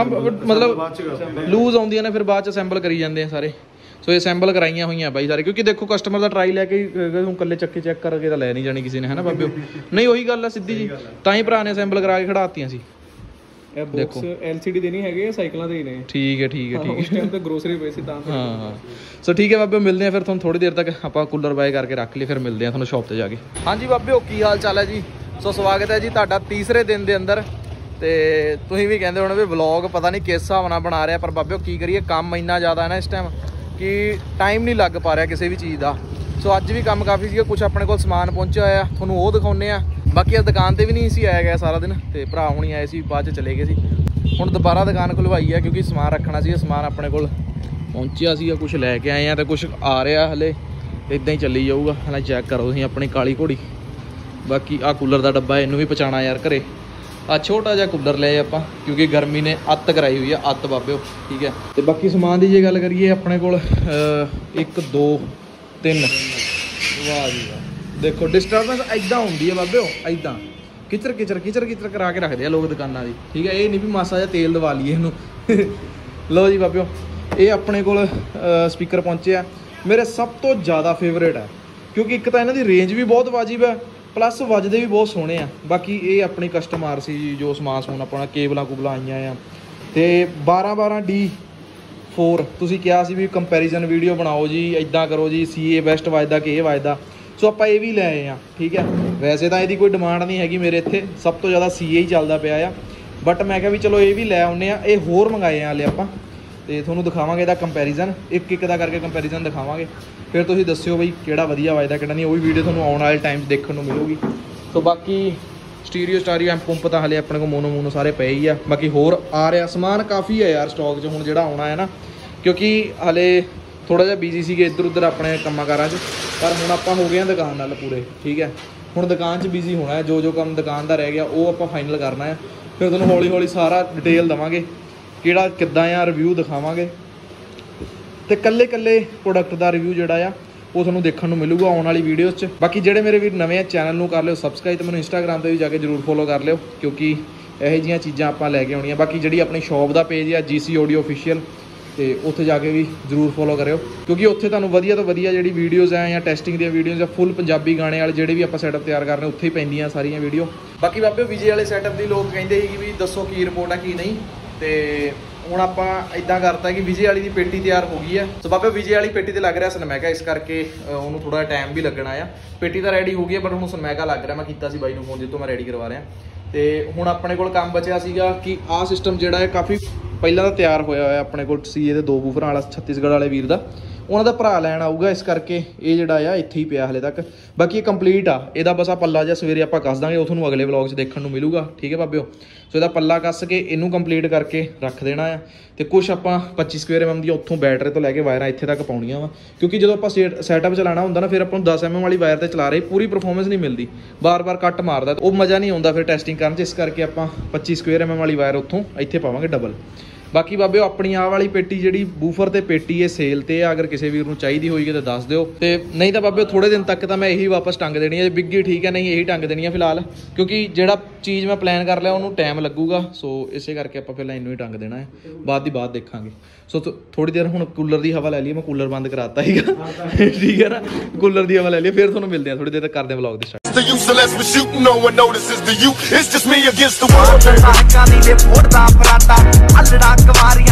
ਮਤਲਬ ਲੂਜ਼ ਆਉਂਦੀਆਂ ਨੇ ਫਿਰ ਬਾਅਦ 'ਚ ਅਸੈਂਬਲ ਕਰੀ ਜਾਂਦੇ ਆ ਸਾਰੇ। ਸੋ ਇਹ ਅਸੈਂਬਲ ਕਰਾਈਆਂ ਹੋਈਆਂ ਬਾਈ ਸਾਰੇ, ਕਿਉਂਕਿ ਦੇਖੋ ਕਸਟਮਰ ਦਾ ਟਰਾਈ ਲੈ ਕੇ ਹੁਣ ਇਕੱਲੇ ਚੱਕੇ ਚੈੱਕ ਕਰਕੇ ਤਾਂ ਲੈ ਨਹੀਂ ਜਾਣੀ ਕਿਸੇ ਨੇ, ਹੈ ਨਾ ਬਾਬਿਓ? ਨਹੀਂ ਉਹੀ ਗੱਲ ਆ ਸਿੱਧੀ ਜੀ, ਤਾਂ ਹੀ ਭਰਾ ਨੇ ਅਸੈਂਬਲ ਕਰਾ ਕੇ ਖੜਾਤੀਆਂ ਸੀ। ਇਹ ਬਾਕਸ ਐਲਸੀਡੀ ਦੇ ਨਹੀਂ ਹੈਗੇ, ਸਾਈਕਲਾਂ ਦੇ ਹੀ ਨੇ। ਠੀਕ ਹੈ ਠੀਕ ਹੈ ਠੀਕ ਹੈ। ਉਸ ਟਾਈਮ ਤੇ ਗਰੋਸਰੀ ਪਈ ਸੀ ਤਾਂ। ਹਾਂ ਹਾਂ। ਸੋ ਠੀਕ ਹੈ ਬਾਬਿਓ, ਮਿਲਦੇ ਆ ਫਿਰ ਤੁਹਾਨੂੰ ਥੋੜੀ ਦੇਰ ਤੱਕ। ਆਪਾਂ ਕੂਲਰ ਬਾਏ ਕਰਕੇ ਰੱਖ ਲਈ, ਫਿਰ ਮਿਲਦੇ ਆ ਤੁਹਾਨੂੰ ਸ਼ਾਪ ਤੇ ਜਾ ਕੇ। ਹਾਂਜੀ ਬਾਬਿਓ, ਕੀ ਹਾਲ ਚਾਲ ਹੈ ਜੀ? ਸੋ ਸਵਾਗਤ ਹੈ ਜੀ ਤੁਹਾਡਾ ਤੀਸਰੇ ਦਿਨ ਦੇ ਅੰਦਰ। ਤੇ ਤੁਸੀਂ ਵੀ ਕਹਿੰਦੇ ਹੋਣੇ ਵੀ ਵਲੌਗ ਪਤਾ ਨਹੀਂ ਕਿਸ ਹਿਸਾਬ ਨਾਲ ਬਣਾ ਰਿਹਾ, ਪਰ ਬਾਬਿਓ ਕੀ ਕਰੀਏ, ਕੰਮ ਇੰਨਾ ਜ਼ਿਆਦਾ ਹੈ ਨਾ ਇਸ ਟਾਈਮ ਕਿ ਟਾਈਮ ਨਹੀਂ ਲੱਗ ਪਾ ਰਿਹਾ ਕਿਸੇ ਵੀ ਚੀਜ਼ ਦਾ। ਸੋ ਅੱਜ ਵੀ ਕੰਮ ਕਾਫੀ ਸੀਗਾ, ਕੁਝ ਆਪਣੇ ਕੋਲ ਸਮਾਨ ਪਹੁੰਚਿਆ ਹੋਇਆ, ਤੁਹਾਨੂੰ ਉਹ ਦਿਖਾਉਂਦੇ ਆ। ਬਾਕੀ ਇਹ ਦੁਕਾਨ ਤੇ ਵੀ ਨਹੀਂ ਸੀ ਆਇਆ ਗਿਆ ਸਾਰਾ ਦਿਨ, ਤੇ ਭਰਾ ਹੁਣੀ ਆਏ ਸੀ, ਬਾਅਦ 'ਚ ਚਲੇ ਗਏ ਸੀ। ਹੁਣ ਦੁਬਾਰਾ ਦੁਕਾਨ ਖੁਲਵਾਈ ਹੈ ਕਿਉਂਕਿ ਸਮਾਨ ਰੱਖਣਾ ਸੀ, ਸਮਾਨ ਆਪਣੇ ਕੋਲ ਪਹੁੰਚਿਆ ਸੀਗਾ, ਕੁਝ ਲੈ ਕੇ ਆਏ ਆ ਤੇ ਕੁਝ ਆ ਰਿਹਾ ਹਲੇ, ਇੱਦਾਂ ਹੀ ਚੱਲੀ ਜਾਊਗਾ। ਹਲੇ ਚੈੱਕ ਕਰੋ ਤੁਸੀਂ ਆਪਣੀ ਕਾਲੀ ਘੋੜੀ। ਬਾਕੀ ਆਹ ਕੂਲਰ ਦਾ ਡੱਬਾ, ਇਹਨੂੰ ਵੀ ਪਹੁੰਚਾਉਣਾ ਯਾਰ ਘਰੇ। ਆ ਛੋਟਾ ਜਿਹਾ ਕੂਲਰ ਲਏ ਆਪਾਂ ਕਿਉਂਕਿ ਗਰਮੀ ਨੇ ਅੱਤ ਕਰਾਈ ਹੋਈ ਆ, ਅੱਤ ਬਾਬਿਓ। ਠੀਕ ਹੈ, ਤੇ ਬਾਕੀ ਸਮਾਨ ਦੀ ਜੇ ਗੱਲ ਕਰੀਏ ਆਪਣੇ ਕੋਲ ਇੱਕ ਦੋ ਤਿੰਨ, ਵਾਹ ਜੀ ਵਾਹ। ਦੇਖੋ ਡਿਸਟਰਬੈਂਸ ਐਦਾਂ ਹੁੰਦੀ ਹੈ ਬਾਬਿਓ, ਐਦਾਂ ਕਿਚਰ ਕਿਚਰ ਕਿਚਰ ਕਿਚਰ ਕਰਾ ਕੇ ਰੱਖਦੇ ਆ ਲੋਕ ਦੁਕਾਨਾਂ ਦੀ। ਠੀਕ ਹੈ, ਇਹ ਨਹੀਂ ਵੀ ਮਾਸਾ ਜਿਹਾ ਤੇਲ ਦਵਾ ਲਈਏ ਇਹਨੂੰ। ਲਓ ਜੀ ਬਾਬਿਓ, ਇਹ ਆਪਣੇ ਕੋਲ ਸਪੀਕਰ ਪਹੁੰਚੇ ਆ, ਮੇਰੇ ਸਭ ਤੋਂ ਜ਼ਿਆਦਾ ਫੇਵਰੇਟ ਹੈ ਕਿਉਂਕਿ ਇੱਕ ਤਾਂ ਇਹਨਾਂ ਦੀ ਰੇਂਜ ਵੀ ਬਹੁਤ ਵਾਜਿਬ ਹੈ, ਪਲੱਸ ਵੱਜਦੇ ਵੀ ਬਹੁਤ ਸੋਹਣੇ ਆ। ਬਾਕੀ ਇਹ ਆਪਣੀ ਕਸਟਮਰ ਸੀ ਜੋ ਸਮਾਨ ਸਮੂਨ ਆਪਣਾ ਕੇਬਲਾਂ ਕੁਬਲਾਂ ਆਈਆਂ ਆ, ਤੇ ਬਾਰਾਂ ਬਾਰਾਂ ਡੀ ਫੋਰ ਤੁਸੀਂ ਕਿਹਾ ਸੀ ਵੀ ਕੰਪੈਰੀਜ਼ਨ ਵੀਡੀਓ ਬਣਾਓ ਜੀ, ਇੱਦਾਂ ਕਰੋ ਜੀ, ਸੀ ਏ ਬੈਸਟ ਵੱਜਦਾ ਕਿ ਇਹ ਵੱਜਦਾ। ਸੋ ਆਪਾਂ ਇਹ ਵੀ ਲੈ ਆਏ ਆ। ਠੀਕ ਹੈ, ਵੈਸੇ ਤਾਂ ਇਹਦੀ ਕੋਈ ਡਿਮਾਂਡ ਨਹੀਂ ਹੈਗੀ ਮੇਰੇ ਇੱਥੇ, ਸਭ ਤੋਂ ਜ਼ਿਆਦਾ ਸੀ ਏ ਹੀ ਚੱਲਦਾ ਪਿਆ ਆ, ਬਟ ਮੈਂ ਕਿਹਾ ਵੀ ਚਲੋ ਇਹ ਵੀ ਲੈ ਆਉਂਦੇ ਆ। ਇਹ ਹੋਰ ਮੰਗਾਏ ਆ ਹਲੇ ਆਪਾਂ, ਤੇ ਤੁਹਾਨੂੰ ਦਿਖਾਵਾਂਗੇ ਇਹਦਾ ਕੰਪੈਰੀਜ਼ਨ, ਇੱਕ ਇੱਕ ਦਾ ਕਰਕੇ ਕੰਪੈਰੀਜ਼ਨ ਦਿਖਾਵਾਂਗੇ। ਫਿਰ ਤੁਸੀਂ ਦੱਸਿਓ ਬਈ ਕਿਹੜਾ ਵਧੀਆ ਵੱਜਦਾ ਕਿਹੜਾ ਨਹੀਂ, ਉਹ ਵੀ ਵੀਡੀਓ ਤੁਹਾਨੂੰ ਆਉਣ ਵਾਲੇ ਟਾਈਮ 'ਚ ਦੇਖਣ ਨੂੰ ਮਿਲੂਗੀ। ਸੋ ਬਾਕੀ ਸਟੀਰੀਓ ਸਟਾਰੀਓ ਐਂਪ ਪੰਪ ਤਾਂ ਹਲੇ ਆਪਣੇ ਕੋਲ ਮੋਨੋ ਮੋਨੋ ਸਾਰੇ ਪਏ ਹੀ ਆ। ਬਾਕੀ ਹੋਰ ਆ ਰਿਹਾ ਸਮਾਨ ਕਾਫੀ ਹੈ ਯਾਰ ਸਟਾਕ 'ਚ ਹੁਣ ਜਿਹੜਾ ਆਉਣਾ ਹੈ ਨਾ, ਕਿਉਂਕਿ ਹਲੇ ਥੋੜ੍ਹਾ ਜਿਹਾ ਬਿਜ਼ੀ ਸੀਗੇ ਇੱਧਰ ਉੱਧਰ ਆਪਣੇ ਕੰਮਾਂ ਕਾਰਾਂ 'ਚ, ਪਰ ਹੁਣ ਆਪਾਂ ਹੋ ਗਏ ਹਾਂ ਦੁਕਾਨ ਨਾਲ ਪੂਰੇ। ਠੀਕ ਹੈ, ਹੁਣ ਦੁਕਾਨ 'ਚ ਬਿਜ਼ੀ ਹੋਣਾ ਹੈ, ਜੋ ਜੋ ਕੰਮ ਦੁਕਾਨ ਦਾ ਰਹਿ ਗਿਆ ਉਹ ਆਪਾਂ ਫਾਈਨਲ ਕਰਨਾ ਹੈ। ਫਿਰ ਤੁਹਾਨੂੰ ਹੌਲੀ ਹੌਲੀ ਸਾਰਾ ਡਿਟੇਲ ਦੇਵਾਂਗੇ, ਕਿਹੜਾ ਕਿੱਦਾਂ ਆ, ਰਿਵਿਊ ਦਿਖਾਵਾਂਗੇ, ਤੇ ਕੱਲੇ ਕੱਲੇ ਪ੍ਰੋਡਕਟ ਦਾ ਰਿਵਿਊ ਜਿਹੜਾ ਆ ਉਹ ਤੁਹਾਨੂੰ ਦੇਖਣ ਨੂੰ ਮਿਲੂਗਾ ਆਉਣ ਵਾਲੀ ਵੀਡੀਓਜ਼ 'ਚ। ਬਾਕੀ ਜਿਹੜੇ ਮੇਰੇ ਵੀਰ ਨਵੇਂ ਆ ਚੈਨਲ ਨੂੰ ਕਰ ਲਿਓ ਸਬਸਕ੍ਰਾਈਬ, ਤੇ ਮੈਨੂੰ ਇੰਸਟਾਗ੍ਰਾਮ 'ਤੇ ਵੀ ਜਾ ਕੇ ਜ਼ਰੂਰ ਫੋਲੋ ਕਰ ਲਿਓ ਕਿਉਂਕਿ ਇਹੋ ਜਿਹੀਆਂ ਚੀਜ਼ਾਂ ਆਪਾਂ ਲੈ ਕੇ ਆਉਣੀਆਂ। ਬਾਕੀ ਜਿਹੜੀ ਆਪਣੀ ਸ਼ੌਪ ਦਾ ਪੇਜ ਆ ਜੀ ਸੀ ਆਡੀਓ ਆਫੀਸ਼ੀਅਲ, ਤੇ ਉੱਥੇ ਜਾ ਕੇ ਵੀ ਜ਼ਰੂਰ ਫੋਲੋ ਕਰਿਓ ਕਿਉਂਕਿ ਉੱਥੇ ਤੁਹਾਨੂੰ ਵਧੀਆ ਤੋਂ ਵਧੀਆ ਜਿਹੜੀ ਵੀਡੀਓਜ਼ ਆ ਜਾਂ ਟੈਸਟਿੰਗ ਦੀਆਂ ਵੀਡੀਓਜ਼ ਜਾਂ ਫੁੱਲ ਪੰਜਾਬੀ ਗਾਣੇ ਵਾਲੇ ਜਿਹੜੇ ਵੀ ਆਪਾਂ ਸੈਟਅਪ ਤਿਆਰ ਕਰਨੇ ਉੱਥੇ ਹੀ ਪੈਂਦੀਆਂ ਸਾਰੀਆਂ ਵੀਡੀਓ। ਬਾਕੀ ਬਾਬੇ ਵਿਜੇ ਵਾਲੇ ਸੈਟਅਪ ਦੀ ਲੋਕ ਕਹਿੰਦੇ ਸੀ ਕਿ ਵੀ ਦੱਸੋ ਕੀ ਰਿਪੋਰਟ ਆ ਕੀ ਨਹੀਂ, ਤੇ ਹੁਣ ਆਪਾਂ ਇਦਾਂ ਕਰਤਾ ਕਿ ਵਿਜੇ ਵਾਲੀ ਦੀ ਪੇਟੀ ਤਿਆਰ ਹੋ ਗਈ ਹੈ। ਸੋ ਬਾਬੇ ਵਿਜੇ ਵਾਲੀ ਪੇਟੀ ਤੇ ਲੱਗ ਰਿਹਾ ਸਨਮੈਕਾ, ਇਸ ਕਰਕੇ ਉਹਨੂੰ ਥੋੜਾ ਟਾਈਮ ਵੀ ਲੱਗਣਾ ਆ। ਪੇਟੀ ਤਾਂ ਰੈਡੀ ਹੋ ਗਈ ਹੈ ਬਟ ਹੁਣ ਸਨਮੈਕਾ ਲੱਗ ਰਿਹਾ। ਮੈਂ ਕੀਤਾ ਸੀ ਬਾਈ ਨੂੰ ਫੋਨ, ਜਿੱਤੋਂ ਮੈਂ ਰੈਡੀ ਕਰਵਾ ਰਿਹਾ। ਤੇ ਹੁਣ ਆਪਣੇ ਕੋਲ ਕੰਮ ਬਚਿਆ ਸੀਗਾ ਕਿ ਆਹ ਸਿਸਟਮ ਜਿਹੜਾ ਹੈ ਕਾਫੀ ਪਹਿਲਾਂ ਤਾਂ ਤਿਆਰ ਹੋਇਆ ਹੋਇਆ ਆਪਣੇ ਕੋਲ ਸੀਏ ਦੇ ਦੋ ਬੂਫਰਾਂ ਵਾਲਾ ਛੱਤੀਸਗੜ੍ਹ ਵਾਲੇ ਵੀਰ ਦਾ, ਉਹਨਾਂ ਦਾ ਭਰਾ ਲੈਣ ਆਊਗਾ, ਇਸ ਕਰਕੇ ਇਹ ਜਿਹੜਾ ਆ ਇੱਥੇ ਹੀ ਪਿਆ ਹਲੇ ਤੱਕ। ਬਾਕੀ ਇਹ ਕੰਪਲੀਟ ਆ, ਇਹਦਾ ਬਸ ਆ ਪੱਲਾ ਜਿਹਾ ਸਵੇਰੇ ਆਪਾਂ ਕੱਸ ਦਾਂਗੇ, ਉਹ ਤੁਹਾਨੂੰ ਅਗਲੇ ਵਲੌਗ 'ਚ ਦੇਖਣ ਨੂੰ ਮਿਲੂਗਾ। ਠੀਕ ਹੈ ਬਾਬਿਓ, ਸੋ ਇਹਦਾ ਪੱਲਾ ਕੱਸ ਕੇ ਇਹਨੂੰ ਕੰਪਲੀਟ ਕਰਕੇ ਰੱਖ ਦੇਣਾ ਆ। ਤੇ ਕੁਛ ਆਪਾਂ ਪੱਚੀ ਸਕੁਅਰ ਐਮ ਐਮ ਦੀਆਂ ਉੱਥੋਂ ਬੈਟਰੀ ਤੋਂ ਲੈ ਕੇ ਵਾਇਰਾਂ ਇੱਥੇ ਤੱਕ ਪਾਉਣੀਆਂ ਵਾ, ਕਿਉਂਕਿ ਜਦੋਂ ਆਪਾਂ ਸੈਟਅਪ ਚਲਾਉਣਾ ਹੁੰਦਾ ਨਾ ਫਿਰ ਆਪਾਂ ਨੂੰ ਦਸ ਐਮ ਐਮ ਵਾਲੀ ਵਾਇਰ ਤੇ ਚਲਾ ਰਹੇ ਪੂਰੀ ਪਰਫਾਰਮੈਂਸ ਨਹੀਂ ਮਿਲਦੀ, ਬਾਰ-ਬਾਰ ਕੱਟ ਮਾਰਦਾ, ਉਹ ਮਜ਼ਾ ਨਹੀਂ ਆਉਂਦਾ ਫਿਰ ਟੈਸਟਿੰਗ ਕਰਨ 'ਚ। ਇਸ ਕਰਕੇ ਆਪਾਂ ਪੱਚੀ ਸਕੁਅਰ ਐਮ ਐਮ ਵਾਲੀ ਵਾਇਰ ਉੱਥੋਂ ਇੱਥੇ ਪਾਵਾਂਗੇ ਡਬਲ। ਬਾਕੀ ਬਾਬੇ ਆਪਣੀ ਆਹ ਵਾਲੀ ਪੇਟੀ ਜਿਹੜੀ ਬੂਫਰ ਤੇ ਪੇਟੀ ਇਹ ਸੇਲ ਤੇ ਆ, ਅਗਰ ਕਿਸੇ ਵੀਰ ਨੂੰ ਚਾਹੀਦੀ ਹੋਈਗੀ ਤਾਂ ਦੱਸ ਦਿਓ, ਤੇ ਨਹੀਂ ਤਾਂ ਬਾਬੇ ਥੋੜੇ ਦਿਨ ਤੱਕ ਤਾਂ ਮੈਂ ਇਹੀ ਵਾਪਸ ਟੰਗ ਦੇਣੀ ਹੈ। ਬਿੱਗੀ ਠੀਕ ਹੈ, ਨਹੀਂ ਇਹੀ ਟੰਗ ਦੇਣੀ ਹੈ ਫਿਲਹਾਲ, ਕਿਉਂਕਿ ਜਿਹੜਾ ਚੀਜ਼ ਮੈਂ ਪਲਾਨ ਕਰ ਲਿਆ ਉਹਨੂੰ ਟਾਈਮ ਲੱਗੂਗਾ। ਸੋ ਇਸੇ ਕਰਕੇ ਆਪਾਂ ਪਹਿਲਾਂ ਇਹਨੂੰ ਹੀ ਟੰਗ ਦੇਣਾ ਹੈ, ਬਾਅਦ ਦੀ ਬਾਅਦ ਦੇਖਾਂਗੇ। ਸੋ ਥੋੜੀ ਦੇਰ ਹੁਣ ਕੂਲਰ ਦੀ ਹਵਾ ਲੈ ਲਈ, ਮੈਂ ਕੂਲਰ ਬੰਦ ਕਰਾਤਾ ਸੀਗਾ ਠੀਕ ਹੈ ਨਾ, ਕੂਲਰ ਦੀ ਹਵਾ ਲੈ ਲਈ, ਫਿਰ ਤੁਹਾਨੂੰ ਮਿਲਦੇ ਆ ਥੋੜੀ ਦੇਰ ਤੱਕ, ਕਰਦੇ ਆ ਵਲੌਗ ਦੀ start. The you, so let's shoot, no one notices the you. It's just me against the world.